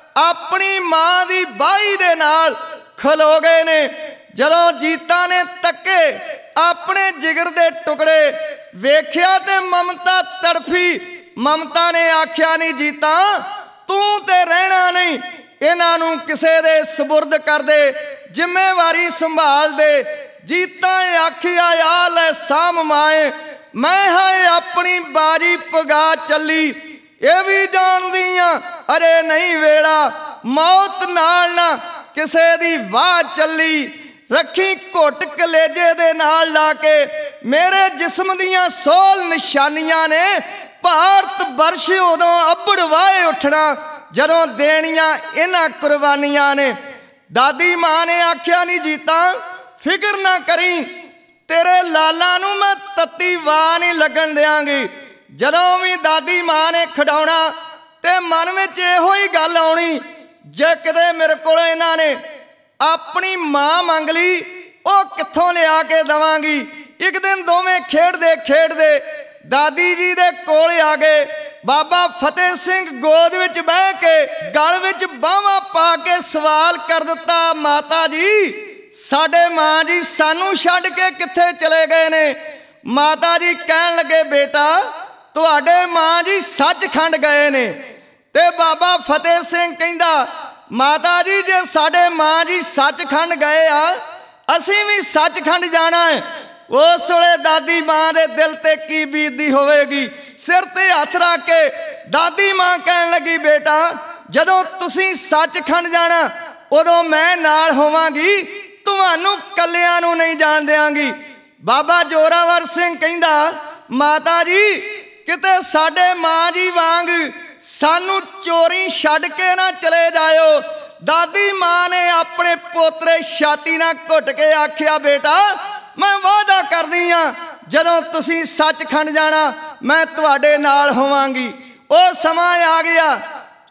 ਆਪਣੀ ਮਾਂ ਦੀ ਬਾਹੀ ਦੇ ਨਾਲ ਖਲੋ ਗਏ ਨੇ। ਜਦੋਂ ਜੀਤਾ ਨੇ ਤੱਕੇ ਆਪਣੇ ਜਿਗਰ ਦੇ ਟੁਕੜੇ ਵੇਖਿਆ ਤੇ ਮਮਤਾ ਤੜਫੀ। ਮਮਤਾ ਨੇ ਆਖਿਆ, ਨਹੀਂ ਜੀਤਾ ਤੂੰ ਤੇ ਰਹਿਣਾ ਨਹੀਂ, ਇਹਨਾਂ ਨੂੰ ਕਿਸੇ ਦੇ ਸਪੁਰਦ ਕਰ ਦੇ, ਜ਼ਿੰਮੇਵਾਰੀ ਸੰਭਾਲ ਦੇ। ਜੀਤਾ ਆਖਿਆ, ਆ ਲੈ ਸਾਮ ਮਾਏ, ਮੈਂ ਹਾਂ ਆਪਣੀ ਬਾਜੀ ਪਗਾ ਚੱਲੀ। ਇਹ ਵੀ ਜਾਣਦੀ ਆ ਅਰੇ ਨਹੀਂ ਵੇਲਾ, ਮੌਤ ਨਾਲ ਨਾ ਕਿਸੇ ਦੀ ਵਾਹ ਚੱਲੀ। ਰੱਖੀ ਘੁੱਟ ਕਲੇਜੇ ਦੇ ਨਾਲ ਲਾ ਕੇ, ਮੇਰੇ ਜਿਸਮ ਦੀਆਂ 16 ਨਿਸ਼ਾਨੀਆਂ ਨੇ। ਭਾਰਤ ਵਰਸ਼ ਉਦੋਂ ਅੱਬੜ ਵਾਏ ਉੱਠਣਾ ਜਦੋਂ ਦੇਣੀਆਂ ਇਹਨਾਂ ਕੁਰਬਾਨੀਆਂ ਨੇ। ਦਾਦੀ ਮਾਂ ਨੇ ਆਖਿਆ, ਨਹੀਂ ਜੀਤਾ ਫਿਕਰ ਨਾ ਕਰੀ, ਤੇਰੇ ਲਾਲਾ ਨੂੰ ਮੈਂ ਤੱਤੀ ਵਾਹ ਨਹੀਂ ਲੱਗਣ ਦਿਆਂਗੀ। ਜਦੋਂ ਵੀ ਦਾਦੀ ਮਾਂ ਨੇ ਖਿਡਾਉਣਾ ਤੇ ਮਨ ਵਿੱਚ ਇਹੋ ਹੀ ਗੱਲ ਆਉਣੀ, ਜੇ ਕਿਤੇ ਮੇਰੇ ਕੋਲ ਇਹਨਾਂ ਨੇ ਆਪਣੀ ਮਾਂ ਮੰਗ ਲਈ ਉਹ ਕਿੱਥੋਂ ਲਿਆ ਕੇ ਦੇਵਾਂਗੀ। ਇੱਕ ਦਿਨ ਦੋਵੇਂ ਖੇਡਦੇ ਖੇਡਦੇ ਦਾਦੀ ਜੀ ਦੇ ਕੋਲ ਆ ਗਏ। ਬਾਬਾ ਫਤਿਹ ਸਿੰਘ ਗੋਦ ਵਿੱਚ ਬਹਿ ਕੇ ਗਲ ਵਿੱਚ ਬਾਹਾਂ ਪਾ ਕੇ ਸਵਾਲ ਕਰ ਦਿੱਤਾ, ਮਾਤਾ ਜੀ ਸਾਡੇ ਮਾਂ ਜੀ ਸਾਨੂੰ ਛੱਡ ਕੇ ਕਿੱਥੇ ਚਲੇ ਗਏ ਨੇ। ਮਾਤਾ ਜੀ ਕਹਿਣ ਲੱਗੇ, ਬੇਟਾ ਤੁਹਾਡੇ ਮਾਂ ਜੀ ਸੱਚਖੰਡ ਗਏ ਨੇ। ਤੇ ਬਾਬਾ ਫਤਿਹ ਸਿੰਘ ਕਹਿੰਦਾ, ਮਾਤਾ ਜੀ ਜੇ ਸਾਡੇ ਮਾਂ ਜੀ ਸੱਚਖੰਡ ਗਏ ਆ, ਅਸੀਂ ਵੀ ਸੱਚਖੰਡ ਜਾਣਾ ਹੈ। ਉਸ ਵੇਲੇ ਦਾਦੀ ਮਾਂ ਦੇ ਦਿਲ ਤੇ ਕੀ ਬੀਤਦੀ ਹੋਵੇਗੀ। ਸਿਰ ਤੇ ਹੱਥ ਰੱਖ ਕੇ ਦਾਦੀ ਮਾਂ ਕਹਿਣ ਲੱਗੀ, ਬੇਟਾ ਜਦੋਂ ਤੁਸੀਂ ਸੱਚਖੰਡ ਜਾਣਾ ਉਦੋਂ ਮੈਂ ਨਾਲ ਹੋਵਾਂਗੀ, ਤੁਹਾਨੂੰ ਕੱਲਿਆਂ ਨੂੰ ਨਹੀਂ ਜਾਣ ਦਿਆਂਗੀ। ਬਾਬਾ ਜ਼ੋਰਾਵਰ ਸਿੰਘ ਕਹਿੰਦਾ, ਮਾਤਾ ਜੀ ਕਿਤੇ ਸਾਡੇ ਮਾਂ ਜੀ ਵਾਂਗ ਸਾਨੂੰ ਚੋਰੀ ਛੱਡ ਕੇ ਨਾ ਚਲੇ ਜਾਇਓ। ਦਾਦੀ ਮਾਂ ਨੇ ਆਪਣੇ ਪੋਤਰੇ ਛਾਤੀ ਨਾਲ ਘੁੱਟ ਕੇ ਆਖਿਆ, ਬੇਟਾ ਮੈਂ ਵਾਅਦਾ ਕਰਦੀ ਹਾਂ ਜਦੋਂ ਤੁਸੀਂ ਸੱਚਖੰਡ ਜਾਣਾ ਮੈਂ ਤੁਹਾਡੇ ਨਾਲ ਹੋਵਾਂਗੀ। ਉਹ ਸਮਾਂ ਆ ਗਿਆ,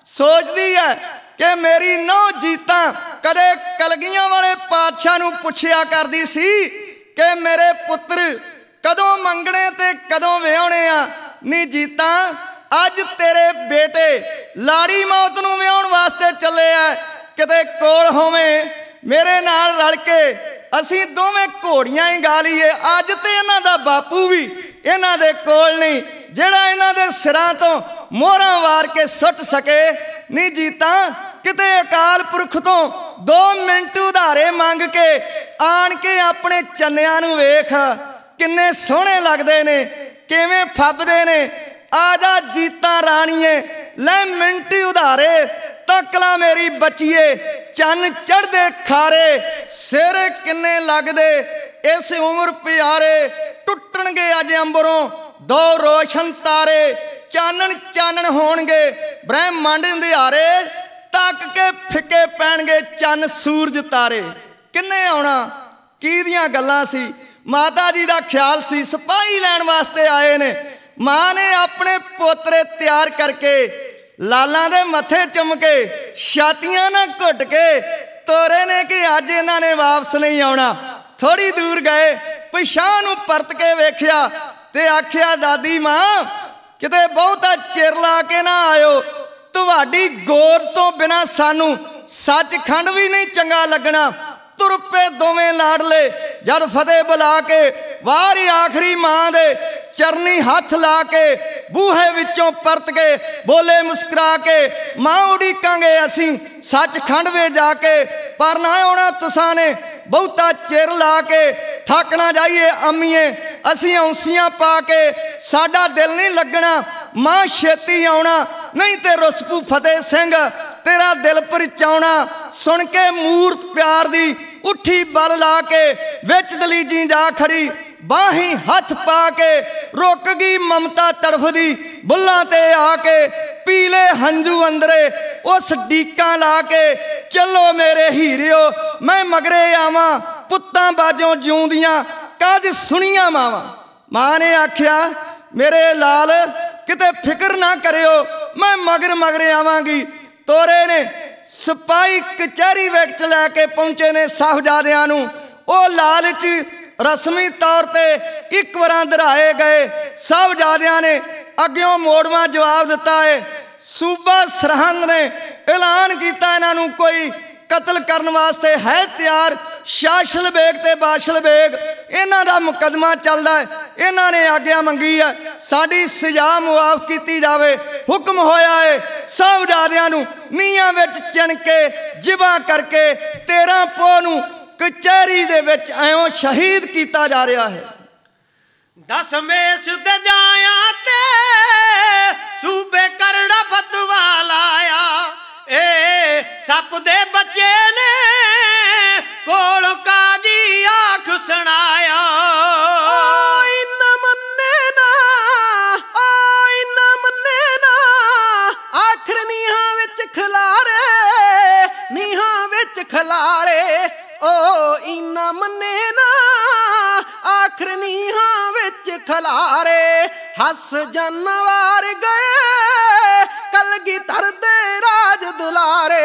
ਸੋਚਦੀ ਹੈ ਕਿ ਮੇਰੀ ਨੂੰਹ ਜੀਤਾ ਕਦੇ ਕਲਗੀਆਂ ਵਾਲੇ ਪਾਤਸ਼ਾਹ ਨੂੰ ਪੁੱਛਿਆ ਕਰਦੀ ਸੀ ਕਿ ਮੇਰੇ ਪੁੱਤਰ ਕਦੋਂ ਮੰਗਣੇ ਤੇ ਕਦੋਂ ਵਿਆਹੁਣੇ ਆ। ਨੀ ਜੀਤਾ ਅੱਜ ਤੇਰੇ ਬੇਟੇ ਲਾੜੀ ਮੌਤ ਨੂੰ ਵਿਆਹੁਣ ਵਾਸਤੇ ਚੱਲੇ ਆ, ਕਿਤੇ ਕੋਲ ਹੋਵੇਂ ਮੇਰੇ ਨਾਲ ਰਲ ਕੇ ਅਸੀਂ ਦੋਵੇਂ ਘੋੜੀਆਂ ਹੀ ਗਾ ਲਈਏ। ਅੱਜ ਤੇ ਇਹਨਾਂ ਦਾ ਬਾਪੂ ਵੀ ਇਹਨਾਂ ਦੇ ਕੋਲ ਨਹੀਂ ਜਿਹੜਾ ਇਹਨਾਂ ਦੇ ਸਿਰਾਂ ਤੋਂ ਮੋਹਰਾਂ ਵਾਰ ਕੇ ਸੁੱਟ ਸਕੇ। ਨੀ ਜੀਤਾ ਕਿਤੇ ਅਕਾਲ ਪੁਰਖ ਤੋਂ 2 ਮਿੰਟ ਉਧਾਰੇ ਮੰਗ ਕੇ ਆਣ ਕੇ ਆਪਣੇ ਚੰਨਿਆਂ ਨੂੰ ਵੇਖ, ਕਿੰਨੇ ਸੋਹਣੇ ਲੱਗਦੇ ਨੇ, ਕਿਵੇਂ ਫੱਬਦੇ ਨੇ। ਆ ਜਾ ਜੀਤਾ ਰਾਣੀਏ ਲੈ ਮਿੰਟ ਉਧਾਰੇ, ਤੱਕਲਾ ਮੇਰੀ ਬੱਚੀਏ ਚੰਨ ਚੜ੍ਹਦੇ ਖਾਰੇ। ਸਿਰ ਕਿੰਨੇ ਲੱਗਦੇ ਇਸ ਉਮਰ ਪਿਆਰੇ, ਟੁੱਟਣਗੇ ਅੱਜ ਅੰਬਰੋਂ 2 ਰੋਸ਼ਨ ਤਾਰੇ। ਚਾਨਣ ਚਾਨਣ ਹੋਣਗੇ ਬ੍ਰਹਿਮੰਡ ਅੰਧਿਆਰੇ, ਤੱਕ ਕੇ ਫਿੱਕੇ ਪੈਣਗੇ ਚੰਨ ਸੂਰਜ ਤਾਰੇ। ਕਿੰਨੇ ਆਉਣਾ, ਕਿਹਦੀਆਂ ਗੱਲਾਂ ਸੀ। ਮਾਤਾ ਜੀ ਦਾ ਖਿਆਲ ਸੀ ਸਿਪਾਹੀ ਲੈਣ ਵਾਸਤੇ ਆਏ ਨੇ। ਮਾਂ ਨੇ ਆਪਣੇ ਪੋਤਰੇ ਤਿਆਰ ਕਰਕੇ ਲਾਲਾਂ ਦੇ ਮੱਥੇ ਚੁੰਮ ਕੇ ਛਾਤੀਆਂ ਨਾਲ ਘੁੱਟ ਕੇ ਤੋਰੇ ਨੇ ਕਿ ਅੱਜ ਇਹਨਾਂ ਨੇ ਵਾਪਸ ਨਹੀਂ ਆਉਣਾ। ਥੋੜੀ ਦੂਰ ਗਏ, ਪਿਛਾਂਹ ਨੂੰ ਪਰਤ ਕੇ ਵੇਖਿਆ ਤੇ ਆਖਿਆ, ਦਾਦੀ ਮਾਂ ਕਿਤੇ ਬਹੁਤਾ ਚਿਰ ਲਾ ਕੇ ਨਾ ਆਇਓ, ਤੁਹਾਡੀ ਗੋਰ ਤੋਂ ਬਿਨਾਂ ਸਾਨੂੰ ਸੱਚਖੰਡ ਵੀ ਨਹੀਂ ਚੰਗਾ ਲੱਗਣਾ। ਤੁਰ ਪਏ ਦੋਵੇਂ ਲਾਡਲੇ, ਜਦ ਫਤਿਹ ਬੁਲਾ ਕੇ ਵਾਰੀ ਆਖਰੀ ਮਾਂ ਦੇ ਚਰਨੀ ਹੱਥ ਲਾ ਕੇ ਬੂਹੇ ਵਿੱਚੋਂ ਪਰਤ ਕੇ ਬੋਲੇ ਮੁਸਕਰਾ ਕੇ, ਮਾਂ ਉਡੀਕਾਂਗੇ ਅਸੀਂ ਸੱਚਖੰਡ ਵੇ ਜਾ ਕੇ, ਪਰ ਨਾ ਆਉਣਾ ਤੁਸਾਂ ਨੇ ਬਹੁਤਾ ਚਿਰ ਲਾ ਕੇ, ਥੱਕ ਨਾ ਜਾਈਏ ਅੰਮੀਏ ਅਸੀਂ ਔਂਸੀਆਂ ਪਾ ਕੇ, ਸਾਡਾ ਦਿਲ ਨਹੀਂ ਲੱਗਣਾ ਮਾਂ ਛੇਤੀ ਆਉਣਾ, ਨਹੀਂ ਤੇ ਰੁਸਪੂ ਫਤਿਹ ਸਿੰਘ ਤੇਰਾ ਦਿਲ ਪਰਚਾਉਣਾ। ਸੁਣ ਕੇ ਮੂਰਤ ਪਿਆਰ ਦੀ ਉੱਠੀ ਬਲ ਲਾ ਕੇ, ਵਿੱਚ ਦਲੀਜੀ ਜਾ ਖੜੀ ਬਾਹੀਂ ਹੱਥ ਪਾ ਕੇ, ਰੁਕ ਗਈ ਮਮਤਾ ਤੜਫਦੀ ਬੁੱਲਾਂ ਤੇ ਆ ਕੇ, ਪੀਲੇ ਹੰਝੂ ਅੰਦਰੇ ਉਸ ਡੀਕਾਂ ਲਾ ਕੇ, ਚੱਲੋ ਮੇਰੇ ਹੀਰਿਓ ਮੈਂ ਮਗਰੇ ਆਵਾਂ, ਪੁੱਤਾਂ ਬਾਝੋਂ ਜਿਉਂਦੀਆਂ ਕੱਜ ਸੁਣੀਆਂ ਮਾਵਾਂ। ਮਾਂ ਨੇ ਆਖਿਆ ਮੇਰੇ ਲਾਲ ਕਿਤੇ ਫਿਕਰ ਨਾ ਕਰਿਓ, ਮੈਂ ਮਗਰ ਆਵਾਂਗੀ। ਤੋਰੇ ਨੇ ਸਿਪਾਹੀ ਕਚਹਿਰੀ ਵਿੱਚ ਲੈ ਕੇ ਪਹੁੰਚੇ ਨੇ ਸਾਹਿਬਜ਼ਾਦਿਆਂ ਨੂੰ, ਉਹ ਲਾਲਚ ਰਸਮੀ ਤੌਰ ਤੇ ਇੱਕ ਵਾਰਾਂ ਦਰਾਏ ਗਏ। ਸਾਹਿਬਜ਼ਾਦਿਆਂ ਨੇ ਅੱਗਿਓਂ ਮੋੜਵਾਂ ਜਵਾਬ ਦਿੱਤਾ ਹੈ। ਸੂਬਾ ਸਰਹੰਦ ਨੇ ਐਲਾਨ ਕੀਤਾ ਇਹਨਾਂ ਨੂੰ ਕੋਈ ਕਤਲ ਕਰਨ ਵਾਸਤੇ ਹੈ ਤਿਆਰ। ਸ਼ਾਸਲ ਬੇਗ ਤੇ ਬਾਸ਼ਲ ਬੇਗ ਇਹਨਾਂ ਦਾ ਮੁਕੱਦਮਾ ਚੱਲਦਾ ਹੈ। ਇਹਨਾਂ ਨੇ ਆਗਿਆ ਮੰਗੀ ਹੈ ਸਾਡੀ ਸਜ਼ਾ ਮੁਆਫ ਕੀਤੀ ਜਾਵੇ। ਹੁਕਮ ਹੋਇਆ ਹੈ ਸਾਹਿਬਜ਼ਾਦਿਆਂ ਨੂੰ ਨੀਹਾਂ ਵਿੱਚ ਚਿਣ ਕੇ ਜ਼ਿਬਾ ਕਰਕੇ 13 ਪੋਹ ਨੂੰ ਕਚਹਿਰੀ ਦੇ ਵਿੱਚ ਐਉਂ ਸ਼ਹੀਦ ਕੀਤਾ ਜਾ ਰਿਹਾ ਹੈ। ਦਸਮੇਸ਼ ਤੇ ਜਾਇਆ ਤੇ ਸੂਬੇ ਕਰੜਾ ਫਤਵਾ ਲਾਇਆ, ਏ ਸੱਪ ਦੇ ਬੱਚੇ ਨੇ ਕੋਲ ਕਾਜੀ ਆਖ ਸੁਣਾਇਆ। ਓਏ ਨਾ ਮੰਨੇ ਨਾ, ਓਏ ਨਾ ਮੰਨੇ ਨਾ, ਆਖਰ ਨੀਹਾਂ ਵਿੱਚ ਖਲਾਰੇ, ਨੀਹਾਂ ਵਿੱਚ ਖਲਾਰੇ, ਓ ਇਨਾ ਮੰਨੇ ਨਾ, ਆਖਰ ਨੀਹਾਂ ਵਿੱਚ ਖਲਾਰੇ, ਹੱਸ ਜਾਨਵਾਰ ਗਏ ਕਲਗੀਧਰ ਦੇ ਰਾਜ ਦੁਲਾਰੇ।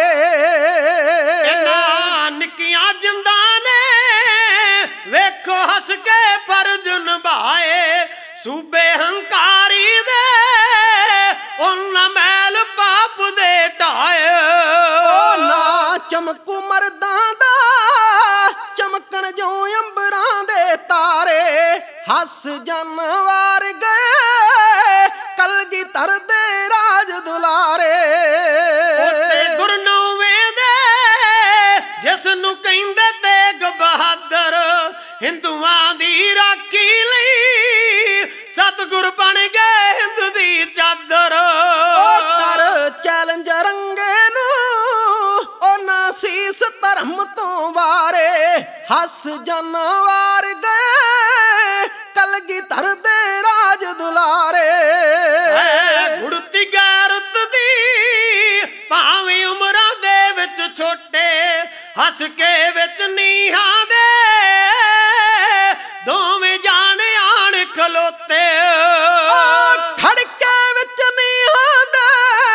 ਇਹਨਾਂ ਨਿੱਕੀਆਂ ਜਿੰਦਾਂ ਨੇ ਵੇਖੋ ਹੱਸ ਕੇ ਫਰਜ਼ ਨਿਭਾਏ, ਸੂਬੇ ਹੰਕਾਰੀ ਦੇ ਉਹਨਾਂ ਮੈਲ ਪਾਪ ਦੇ ਢਾਏ। ਓ ਨਾ ਚਮਕੂ ਮਰਦਾਂ ਦਾ ਚਮਕਣ ਜੋ ਅੰਬਰਾਂ ਦੇ ਤਾਰੇ, ਹੱਸ ਜਾਨਵਾਰ ਗਏ ਕਲਗੀਧਰ ਦੇ ਰਾਜ ਦੁਲਾਰੇ। ਉੱਤੇ ਗੁਰਨੌਵੇਂ ਦੇ ਜਿਸ ਨੂੰ ਕਹਿੰਦੇ ਤੇਗ ਬਹਾਦਰ, ਹਿੰਦੂਆਂ ਦੀ ਰਾਖੀ ਲਈ ਸਤਿਗੁਰ ਬਣ ਗਏ ਹਿੰਦ ਦੀ ਚਾਦਰ। ਓ ਕਰ ਚੈਲੰਜ ਰੰਗੇ ਨੂੰ ਉਹਨਾਂ ਸੀਸ ਧਰਮ ਤੋਂ ਵਾਰੇ, ਹੱਸ ਜਾਨਵਾਰ ਗਏ ਕਲਗੀਧਰ ਦੇ ਰਾਜ ਦੁਲਾਰੇ। ਗੁੜਤੀ ਗੈਰਤ ਦੀ ਭਾਵੇਂ ਉਮਰਾਂ ਦੇ ਵਿੱਚ ਛੋਟੇ, ਹੱਸ ਕੇ ਵਿੱਚ ਨੀਹਾਂ ਦੇ ਦੋਵੇਂ ਜਾਣ ਆਣ ਖਲੋਤੇ। ਖੜਕੇ ਵਿੱਚ ਨੀਹਾਂ ਦੇ,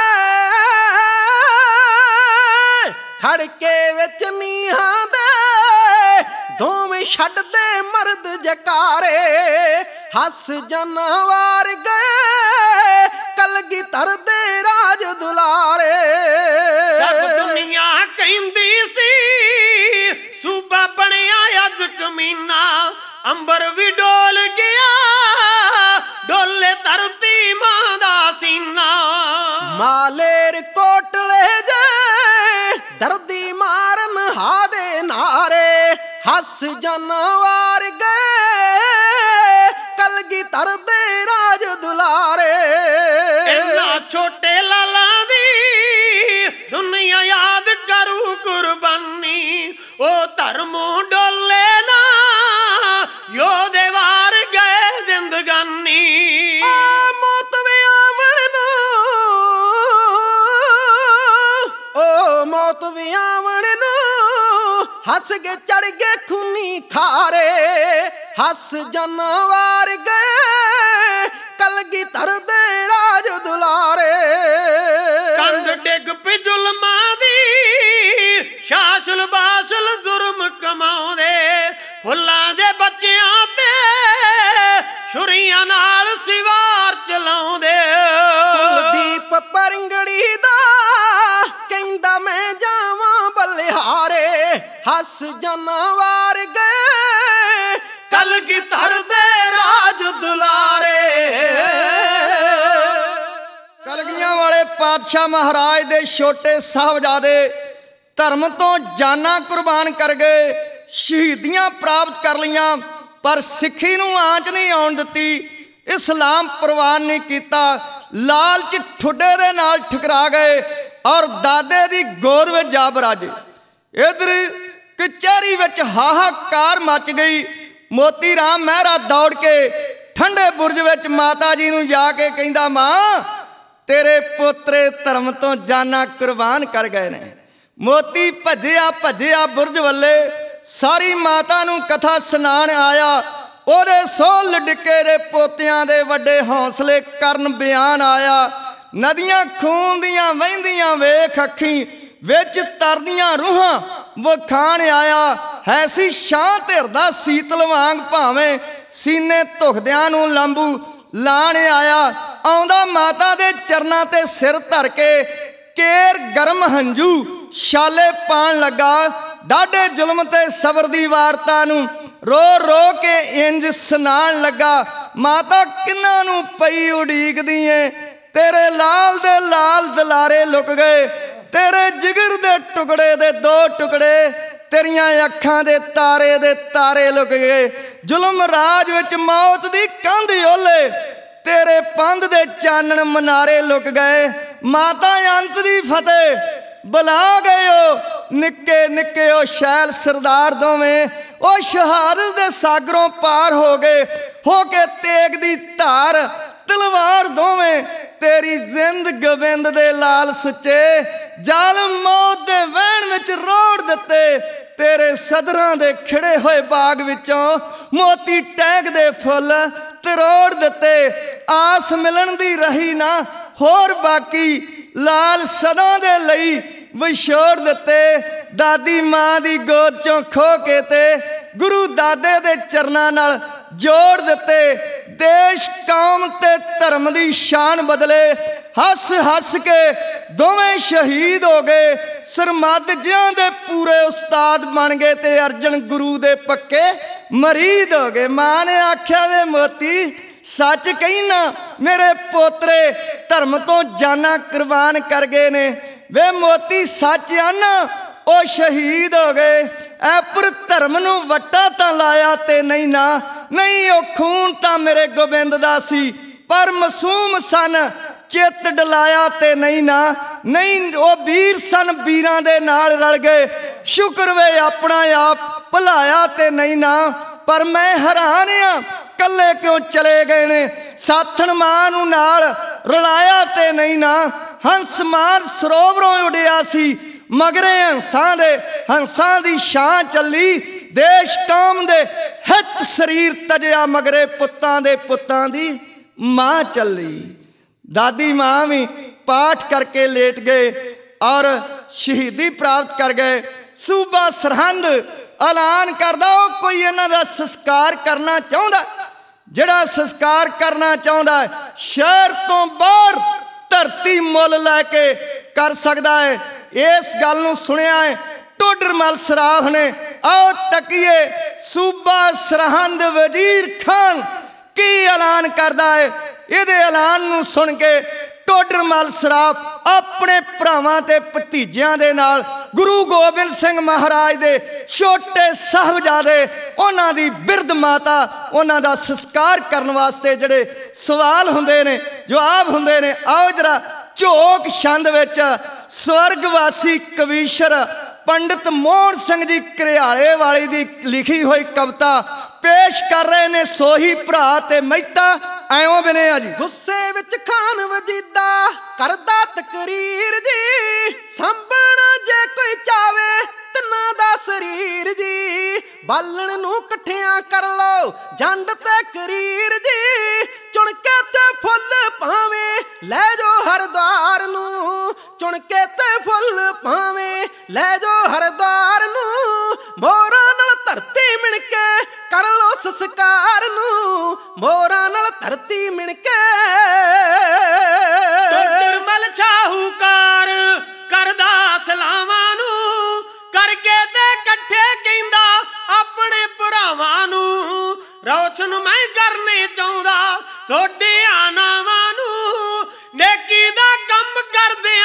ਖੜਕੇ ਵਿੱਚ ਨੀਹਾਂ ਦੇ ਦੋਵੇਂ ਛੱਡਦੇ ਮਰਦ ਜਕਾਰੇ, ਹੱਸ ਜਾਨਵਾਰ ਗਏ ਕਲਗੀਧਰ ਦੇ ਰਾਜ ਦੁਲਾਰੇ। ਸਭ ਦੁਨੀਆ ਕਹਿੰਦੀ ਸੀ ਸੂਬਾ ਬਣਿਆ ਅੱਜ ਕਮੀਨਾ, ਅੰਬਰ ਵੀ ਡੋਲ ਗਿਆ ਡੋਲੇ ਧਰਤੀ ਮਾਂ ਦਾ ਸੀਨਾ। ਮਾਲੇਰ ਕੋਟਲੇ ਜੇ ਦਰਦੀ ਮਾਰਨ ਹਾਦੇ ਨਾਰੇ, ਹੱਸ ਜਾਨਵਾਰ ਗਏ ਕਲਗੀਧਰ ਦੇ ਰਾਜ ਦੁਲਾਰੇ। ਇਹਨਾਂ ਛੋਟੇ ਲਾਲਾਂ ਦੀ ਦੁਨੀਆ ਯਾਦ ਕਰੂ ਕੁਰਬਾਨੀ, ਉਹ ਧਰਮੋਂ ਡੋਲੇ ਨਾ ਯੋਧੇ ਵਾਰ ਗਏ ਜ਼ਿੰਦਗਾਨੀ। ਮੌਤ ਵਿਆਵਣ ਨੂੰ, ਓ ਮੌਤ ਵਿਆਵਣ ਨੂੰ ਹੱਸ ਕੇ ਚੜ ਗਏ ਖੂਨੀ ਖਾਰੇ, ਹੱਸ ਜਾਨਵਾਰ ਗਏ ਕਲਗੀਧਰ ਦੇ ਰਾਜ ਦੁਲਾਰੇ। ਕੰਧ ਡਿੱਗ ਪਈ ਜ਼ੁਲਮਾਂ ਦੀ, ਸ਼ਾਸਲ ਬਾਸਲ ਜ਼ੁਰਮ ਕਮਾਉਂਦੇ, ਫੁੱਲਾਂ ਦੇ ਬੱਚਿਆਂ ਤੇ ਛੁਰੀਆਂ ਨਾਲ ਸਿਵਾਰ ਚਲਾਉਂਦੇ। ਕੁਲਦੀਪ ਪਰੰਗੜੀ ਦਾ ਕਹਿੰਦਾ ਮੈਂ ਜਾਵਾਂ ਬਲਿਹਾਰੇ, ਹੱਸ ਜਾਨਵਾਰ ਗਏ ਕਲਗੀਧਰ ਦੇ ਰਾਜ ਦੁਲਾਰੇ। पातशाह महाराज दे छोटे साहबजादे धर्म तो जाना कुर्बान कर गए, शहीदियां प्राप्त कर लियां, पर सिक्खी नूं आंच नहीं आउण दित्ती, इस्लाम प्रवान नहीं किया। लालच ठुड्डे दे नाल ठकरा गए और दादे दी गोद विच जा बराजे। इधर कचहरी विच हाहाकार मच गई। मोती राम मेहरा दौड़ के ठंडे बुरज विच माता जी नूं जाके कहंदा, मां तेरे पोतरे धर्म तो जाना कुर्बान कर गए ने। मोती भज्जिया भज्जिया बुरज वल्ले, सारी माता नूं कथा सुनाण आया। ओदे सोल डिके दे पोतियां दे वड्डे हौसले करन बयान आया। नदियां खून दियां वहिंदियां वेख अखीं विच तरदियां रूहां वखाण आया। ऐसी शां धिरदा सीतल वांग भावें सीने धुखदियां नूं लंबू लाण आया। आउंदा माता दे चरनां ते सिर धर के केर गरम हंजू छाले पाण लगा। डाढे जुल्म ते सबर दी वारता नूं रो रो के इंज सुनाण लगा। माता किन्ना नूं पई उड़ीकदी ऐ, तेरे लाल दे लाल दलारे लुक गए, तेरे जिगर दे टुकड़े दे दो टुकड़े, तेरियां अखां दे तारे लुक गए। जुल्म राज विच मौत दी कंध ओले, तेरे पंध दे चानण मनारे लुक गए। माता अंत दी फतेह बुला गए हो निक्के निक्के ओ शैल सरदार दोवें, ओ शहादत दे सागरों पार हो गए, हो के तेग दी धार तलवार दोवें। तेरी जिंद गोबिंद दे लाल सुच्चे, जालम मौत दे वहण विच रोड़ दिते। तेरे सदरां दे खिड़े होए बाग विचों मोती टैग दे फुੱਲ तरोड़ दिते। आस मिलन दी रही ना होर बाकी, लाल सदा दे लई विछोड़ दिते। दादी मां दी गोद चों खो के ते गुरु दादे दे चरनां नाल जोड़ दिते। देश कौम ते धर्म दी शान बदले, हस हस के दोवें शहीद हो गए। सरमद जिहां दे पूरे उस्ताद बन गए ते अर्जन गुरु दे पक्के मरीद हो गए। मां ने आख्या, वे मोती सच कहना, मेरे पोतरे धर्म तो जाना कुर्बान कर गए ने। वे मोती सच आना, ओ शहीद हो गए। ऐ पर धर्म नूं वट्टा तां लाया ते नहीं ना, नहीं ओ खून तां मेरे गोबिंद दा सी, पर मासूम सन चित डलाया ते नहीं ना, नहीं ओ वीर सन वीरां दे नाल रल गए। शुक्र वे अपना आप भुलाया ते नहीं ना, पर मैं हैरान आ कल्ले क्यों चले गए ने। साथण मां नूं नाल रलाया ते नहीं ना, हंस मार सरोवरों उड़िया सी, मगरे हंसां दी शां चली। देश कौम दे हित शरीर तजया, मगरे पुत्तां दी मां चली। दादी मां भी पाठ करके लेट गए और शहीदी प्राप्त कर गए। सूबा सरहंद ऐलान करदा, कोई इन्हां दा संस्कार करना चाहुंदा, जिहड़ा संस्कार करना चाहुंदा है शहर तो बाहर धरती मुल लैके कर सकदा है। इस गल नूं सुनिया है टोडरमल सराफ ने। आओ तकीए सूबा सरहंद वजीर खान की ऐलान करदा है। इहदे ऐलान नूं सुन के टोडरमल सराफ अपने भरावां ते भतीजियां दे नाल गुरु गोबिंद सिंह महाराज दे छोटे साहबजादे, उन्हां दी बिरध माता, उन्हां दा संस्कार करन वास्ते जिहड़े सवाल हुंदे ने, जवाब हुंदे ने, आओ जरा झोक छंद विच स्वर्गवासी कवीशर पंडित मोहन सिंह जी घरियाले वाली दी लिखी हुई कविता पेश कर रहे ने। सोही भरा ते मैता ऐओं बिने आ जी। गुस्से विच खान वजीदा करदा तकरीर जी, संभलना जे कोई चावे तिन्ना दा शरीर जी। बालण नूं कट्ठियां कर लो जंड ते करीर जी, चुन के ते फुੱਲ भावें लै जो हरद्वार नूं, चुन के ते फुੱਲ भावें लै जो हरद्वार नूं। मोरां नाल धरती मिण के कर लो संस्कार नूं, मोरां नाल धरती मिण के। टोडरमल शाहूकार करदा सलावां नूं, करके ते कट्ठे कहंदा अपने भरावां नूं। रोशन मैं करने चाहुंदा थोड़े नावां नूं, नेकी दा कम करदे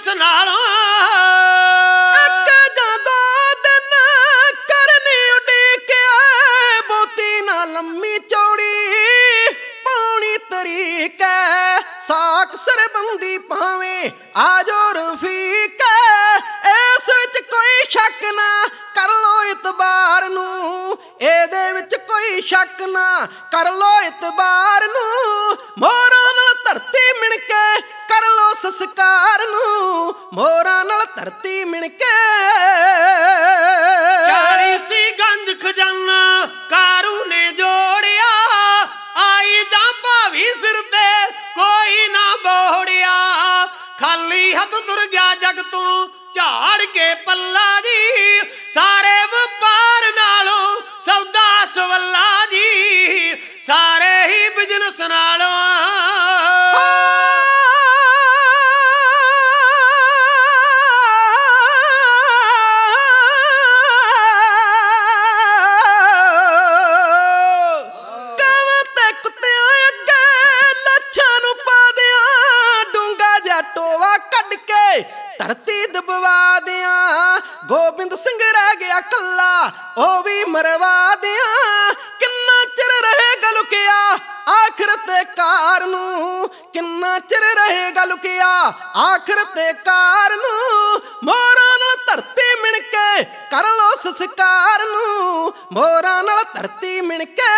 ਬਿਜ਼ਨਸ ਨਾਲੋਂ ਇੱਕ ਜਾਂ ਦੋ ਦਿਨ ਕਰਨੀ ਉਡੀਕਿਆ ਬਹੁਤੀ ਨਾ ਲੰਮੀ ਚੌੜੀ ਪਾਉਣੀ ਤਰੀਕ ਸਾਕ ਸਰਬੰਦੀ ਭਾਵੇਂ ਆਜੋ ਰਫੀਕ ਇਸ ਵਿੱਚ ਕੋਈ ਸ਼ੱਕ ਨਾ ਕਰ ਲੋ ਇਤਬਾਰ ਨੂੰ ਇਹਦੇ ਵਿੱਚ ਕੋਈ ਸ਼ੱਕ ਨਾ ਕਰ ਲੋ ਇਤਬਾਰ ਨੂੰ ਮੋਹਰਾਂ ਨਾਲ ਧਰਤੀ ਮਿਣ ਕੇ ਕਰ ਲੋ ਸੰਸਕਾਰ ਨੂੰ ਮੋਹਰਾਂ ਨਾਲ ਧਰਤੀ ਮਿਣ ਕੇ 40 ਸੀ ਗੰਜ ਖਜ਼ਾਨਾ ਕਾਰੂ ਨੇ ਜੋੜਿਆ ਆਈ ਜਾਂ ਭਾਵੀ ਸਿਰ ਤੇ ਕੋਈ ਨਾ ਬੋੜਿਆ ਖਾਲੀ ਹੱਥ ਤੁਰ ਗਿਆ ਜਗ ਤੋਂ ਝਾੜ ਕੇ ਪੱਲਾ ਜੀ ਸਾਰੇ ਵਪਾਰ ਨਾਲੋਂ ਸੌਦਾ ਸਵੱਲਾ ਜੀ ਸਾਰੇ ਹੀ ਬਿਜ਼ਨਸ ਨਾਲੋਂ ਟੋਵਾ ਕੱਢ ਕੇ ਧਰਤੀ ਦਬਵਾ ਦਿਆਂ ਗੋਬਿੰਦ ਸਿੰਘ ਰਹਿ ਗਿਆ ਕੱਲਾ ਉਹ ਵੀ ਮਰਵਾ ਦਿਆਂ ਕਿੰਨਾ ਚਿਰ ਰਹੇਗਾ ਲੁਕਿਆ ਆਖਰ ਤੇ ਕਾਰ ਨੂੰ ਕਿੰਨਾ ਚਿਰ ਰਹੇਗਾ ਲੁਕਿਆ ਆਖਰ ਤੇ ਕਾਰ ਨੂੰ ਮੋਹਰਾਂ ਨਾਲ ਧਰਤੀ ਮਿਣ ਕੇ ਕਰ ਲੋ ਸੰਸਕਾਰ ਨੂੰ ਮੋਹਰਾਂ ਨਾਲ ਧਰਤੀ ਮਿਣ ਕੇ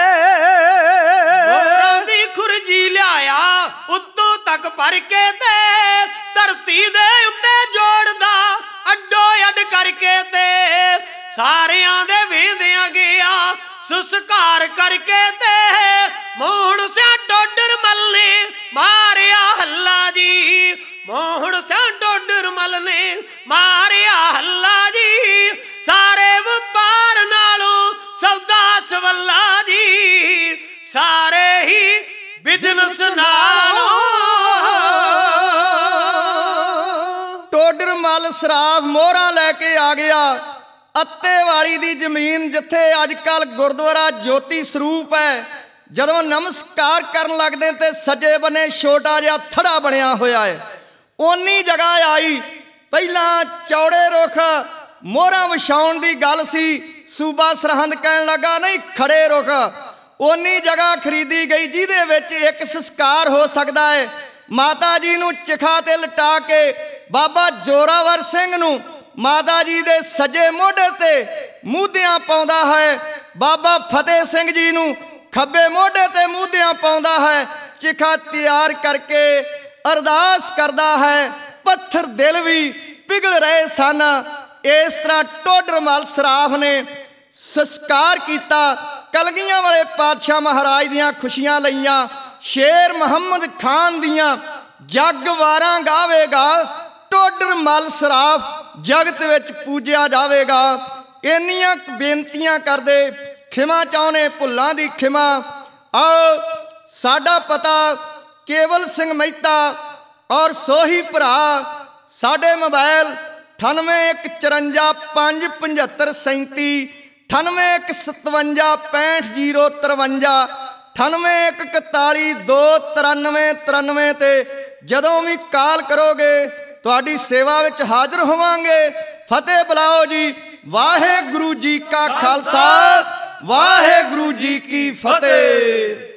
ਮੋਹਰਾਂ ਦੀ ਖੁਰਜੀ ਲਿਆਇਆ ਉੱਤੋਂ ਤੱਕ ਭਰ ਕੇ ਤੇ ਧਰਤੀ ਦੇ ਉੱਤੇ ਜੋੜਦਾ ਅੱਡੋ ਅੱਡ ਕਰਕੇ ਤੇ ਸਾਰਿਆਂ ਦੇ ਵੇਂਦਿਆਂ ਗਿਆ ਸੰਸਕਾਰ ਕਰਕੇ ਤੇ ਮੋਹਣ ਸਿਆ ਟੋਡਰ ਮੱਲ ਨੇ ਮਾਰਿਆ ਹੱਲਾ ਜੀ ਮੋਹਣ ਸਿਆ ਟੋਡਰ ਮੱਲ ਨੇ ਮਾਰਿਆ ਹੱਲਾ ਜੀ ਸਾਰੇ ਵਪਾਰ ਨਾਲੋਂ ਸੌਦਾ ਸਵੱਲਾ ਜੀ ਸਾਰੇ ਹੀ ਬਿਜ਼ਨਸ ਨਾਲੋਂ ਟੋਡਰ ਮੱਲ ਸਰਾਫ ਮੋਹਰਾਂ ਲੈ ਕੇ ਆ ਗਿਆ ਅੱਤੇ ਵਾਲੀ ਦੀ ਜ਼ਮੀਨ ਜਿੱਥੇ ਅੱਜ ਕੱਲ ਗੁਰਦੁਆਰਾ ਜੋਤੀ ਸਰੂਪ ਹੈ ਜਦੋਂ ਨਮਸਕਾਰ ਕਰਨ ਲੱਗਦੇ ਤੇ ਸੱਜੇ ਬੰਨੇ ਛੋਟਾ ਜਿਹਾ ਥੜਾ ਬਣਿਆ ਹੋਇਆ ਹੈ ਓਨੀ ਜਗ੍ਹਾ ਆਈ ਪਹਿਲਾਂ ਚੌੜੇ ਰੁੱਖ ਮੋਹਰਾਂ ਵਿਛਾਉਣ ਦੀ ਗੱਲ ਸੀ ਸੂਬਾ ਸਰਹੰਦ ਕਹਿਣ ਲੱਗਾ ਨਹੀਂ ਖੜੇ ਰੁੱਖ ਓਨੀ ਜਗ੍ਹਾ ਖਰੀਦੀ ਗਈ ਜਿਹਦੇ ਵਿੱਚ ਇੱਕ ਸੰਸਕਾਰ ਹੋ ਸਕਦਾ ਹੈ ਮਾਤਾ ਜੀ ਨੂੰ ਚਿਖਾ ਤੇ ਲਟਾ ਕੇ ਬਾਬਾ ਜੋਰਾਵਰ ਸਿੰਘ ਨੂੰ ਮਾਤਾ ਜੀ ਦੇ ਸੱਜੇ ਮੋਢੇ ਤੇ ਮੂਧਿਆਂ ਪਾਉਂਦਾ ਹੈ ਬਾਬਾ ਫਤਿਹ ਸਿੰਘ ਜੀ ਨੂੰ ਖੱਬੇ ਮੋਢੇ ਤੇ ਮੂਧਿਆਂ ਪਾਉਂਦਾ ਹੈ ਚਿਖਾ ਤਿਆਰ ਕਰਕੇ ਅਰਦਾਸ ਕਰਦਾ ਹੈ ਪੱਥਰ ਦਿਲ ਵੀ ਪਿਘਲ ਰਹੇ ਸਨ ਇਸ ਤਰ੍ਹਾਂ ਟੋਡਰ ਮੱਲ ਸਰਾਫ ਨੇ ਸੰਸਕਾਰ ਕੀਤਾ ਕਲਗੀਆਂ ਵਾਲੇ ਪਾਤਸ਼ਾਹ ਮਹਾਰਾਜ ਦੀਆਂ ਖੁਸ਼ੀਆਂ ਲਈਆਂ ਸ਼ੇਰ ਮੁਹੰਮਦ ਖਾਨ ਦੀਆਂ ਜੱਗ ਵਾਰਾਂ ਗਾਵੇਗਾ ਟੋਡਰ ਮੱਲ ਸਰਾਫ ਜਗਤ ਵਿੱਚ ਪੂਜਿਆ ਜਾਵੇਗਾ ਇੰਨੀਆਂ ਬੇਨਤੀਆਂ ਕਰਦੇ ਖਿਮਾ ਚਾਹੁੰਦੇ ਭੁੱਲਾਂ ਦੀ ਖਿਮਾ ਆਓ ਸਾਡਾ ਪਤਾ ਕੇਵਲ ਸਿੰਘ ਮਹਿਤਾ ਔਰ ਸੋਹੀ ਭਰਾ ਸਾਡੇ ਮੋਬਾਈਲ 9815457537 9815575053 9814129393 ਤੇ ਜਦੋਂ ਵੀ ਕਾਲ ਕਰੋਗੇ ਤੁਹਾਡੀ ਸੇਵਾ ਵਿੱਚ ਹਾਜ਼ਰ ਹੋਵਾਂਗੇ ਫਤਿਹ ਬੁਲਾਓ ਜੀ ਵਾਹਿਗੁਰੂ ਜੀ ਕਾ ਖਾਲਸਾ ਵਾਹਿਗੁਰੂ ਜੀ ਕੀ ਫਤਿਹ।